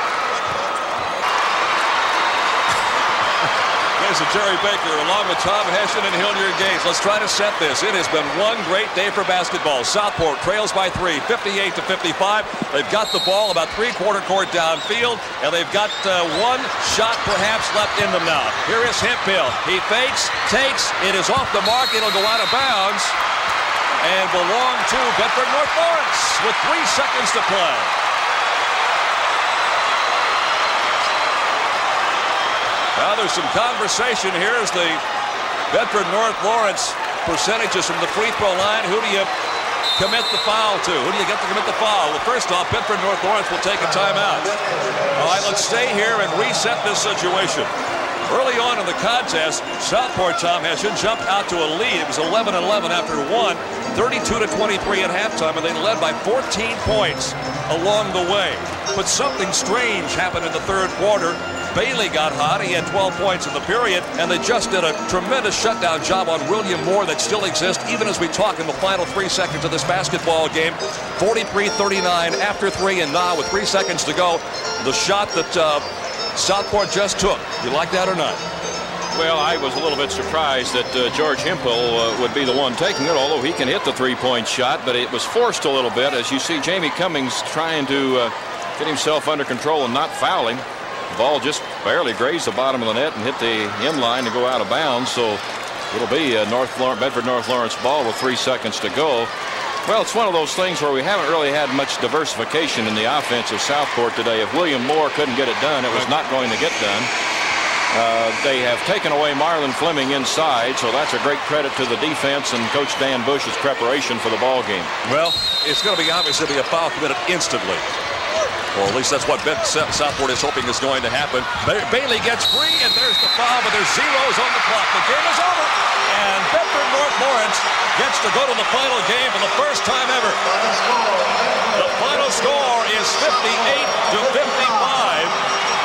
A: There's Jerry Baker along with Tom Hession and Hilliard Gates. Let's try to set this. It has been one great day for basketball. Southport trails by three, fifty-eight to fifty-five. They've got the ball about three-quarter court downfield, and they've got uh, one shot perhaps left in them now. Here is Hemphill. He fakes, takes. It is off the mark. It'll go out of bounds and belong to Bedford North Lawrence with three seconds to play. Now there's some conversation here as the Bedford North Lawrence percentages from the free throw line. Who do you commit the foul to? Who do you get to commit the foul? Well, first off, Bedford North Lawrence will take a timeout. All right, let's stay here and reset this situation. Early on in the contest, Southport, Tom Hession, jumped out to a lead. It was eleven eleven after one, thirty-two to twenty-three at halftime, and they led by fourteen points along the way. But something strange happened in the third quarter. Bailey got hot. He had twelve points in the period, and they just did a tremendous shutdown job on William Moore that still exists even as we talk in the final three seconds of this basketball game. forty-three thirty-nine after three, and now with three seconds to go, the shot that uh, Southport just took. You like that or not?
B: Well, I was a little bit surprised that uh, George Hempel uh, would be the one taking it, although he can hit the three-point shot, but it was forced a little bit. As you see, Jamie Cummings trying to uh, get himself under control and not fouling. The ball just barely grazed the bottom of the net and hit the end line to go out of bounds. So it'll be a North Lawrence, Bedford North Lawrence ball with three seconds to go. Well, it's one of those things where we haven't really had much diversification in the offense of Southport today. If William Moore couldn't get it done, it was not going to get done. Uh, they have taken away Marlon Fleming inside, so that's a great credit to the defense and Coach Dan Bush's preparation for the ball game.
A: Well, it's going to be obviously be a foul committed instantly. Or at least that's what Ben Southport is hoping is going to happen. Ba Bailey gets free, and there's the foul, but there's zeros on the clock. The game is over, and Bedford North Lawrence gets to go to the final game for the first time ever. The final score is fifty-eight to fifty-five.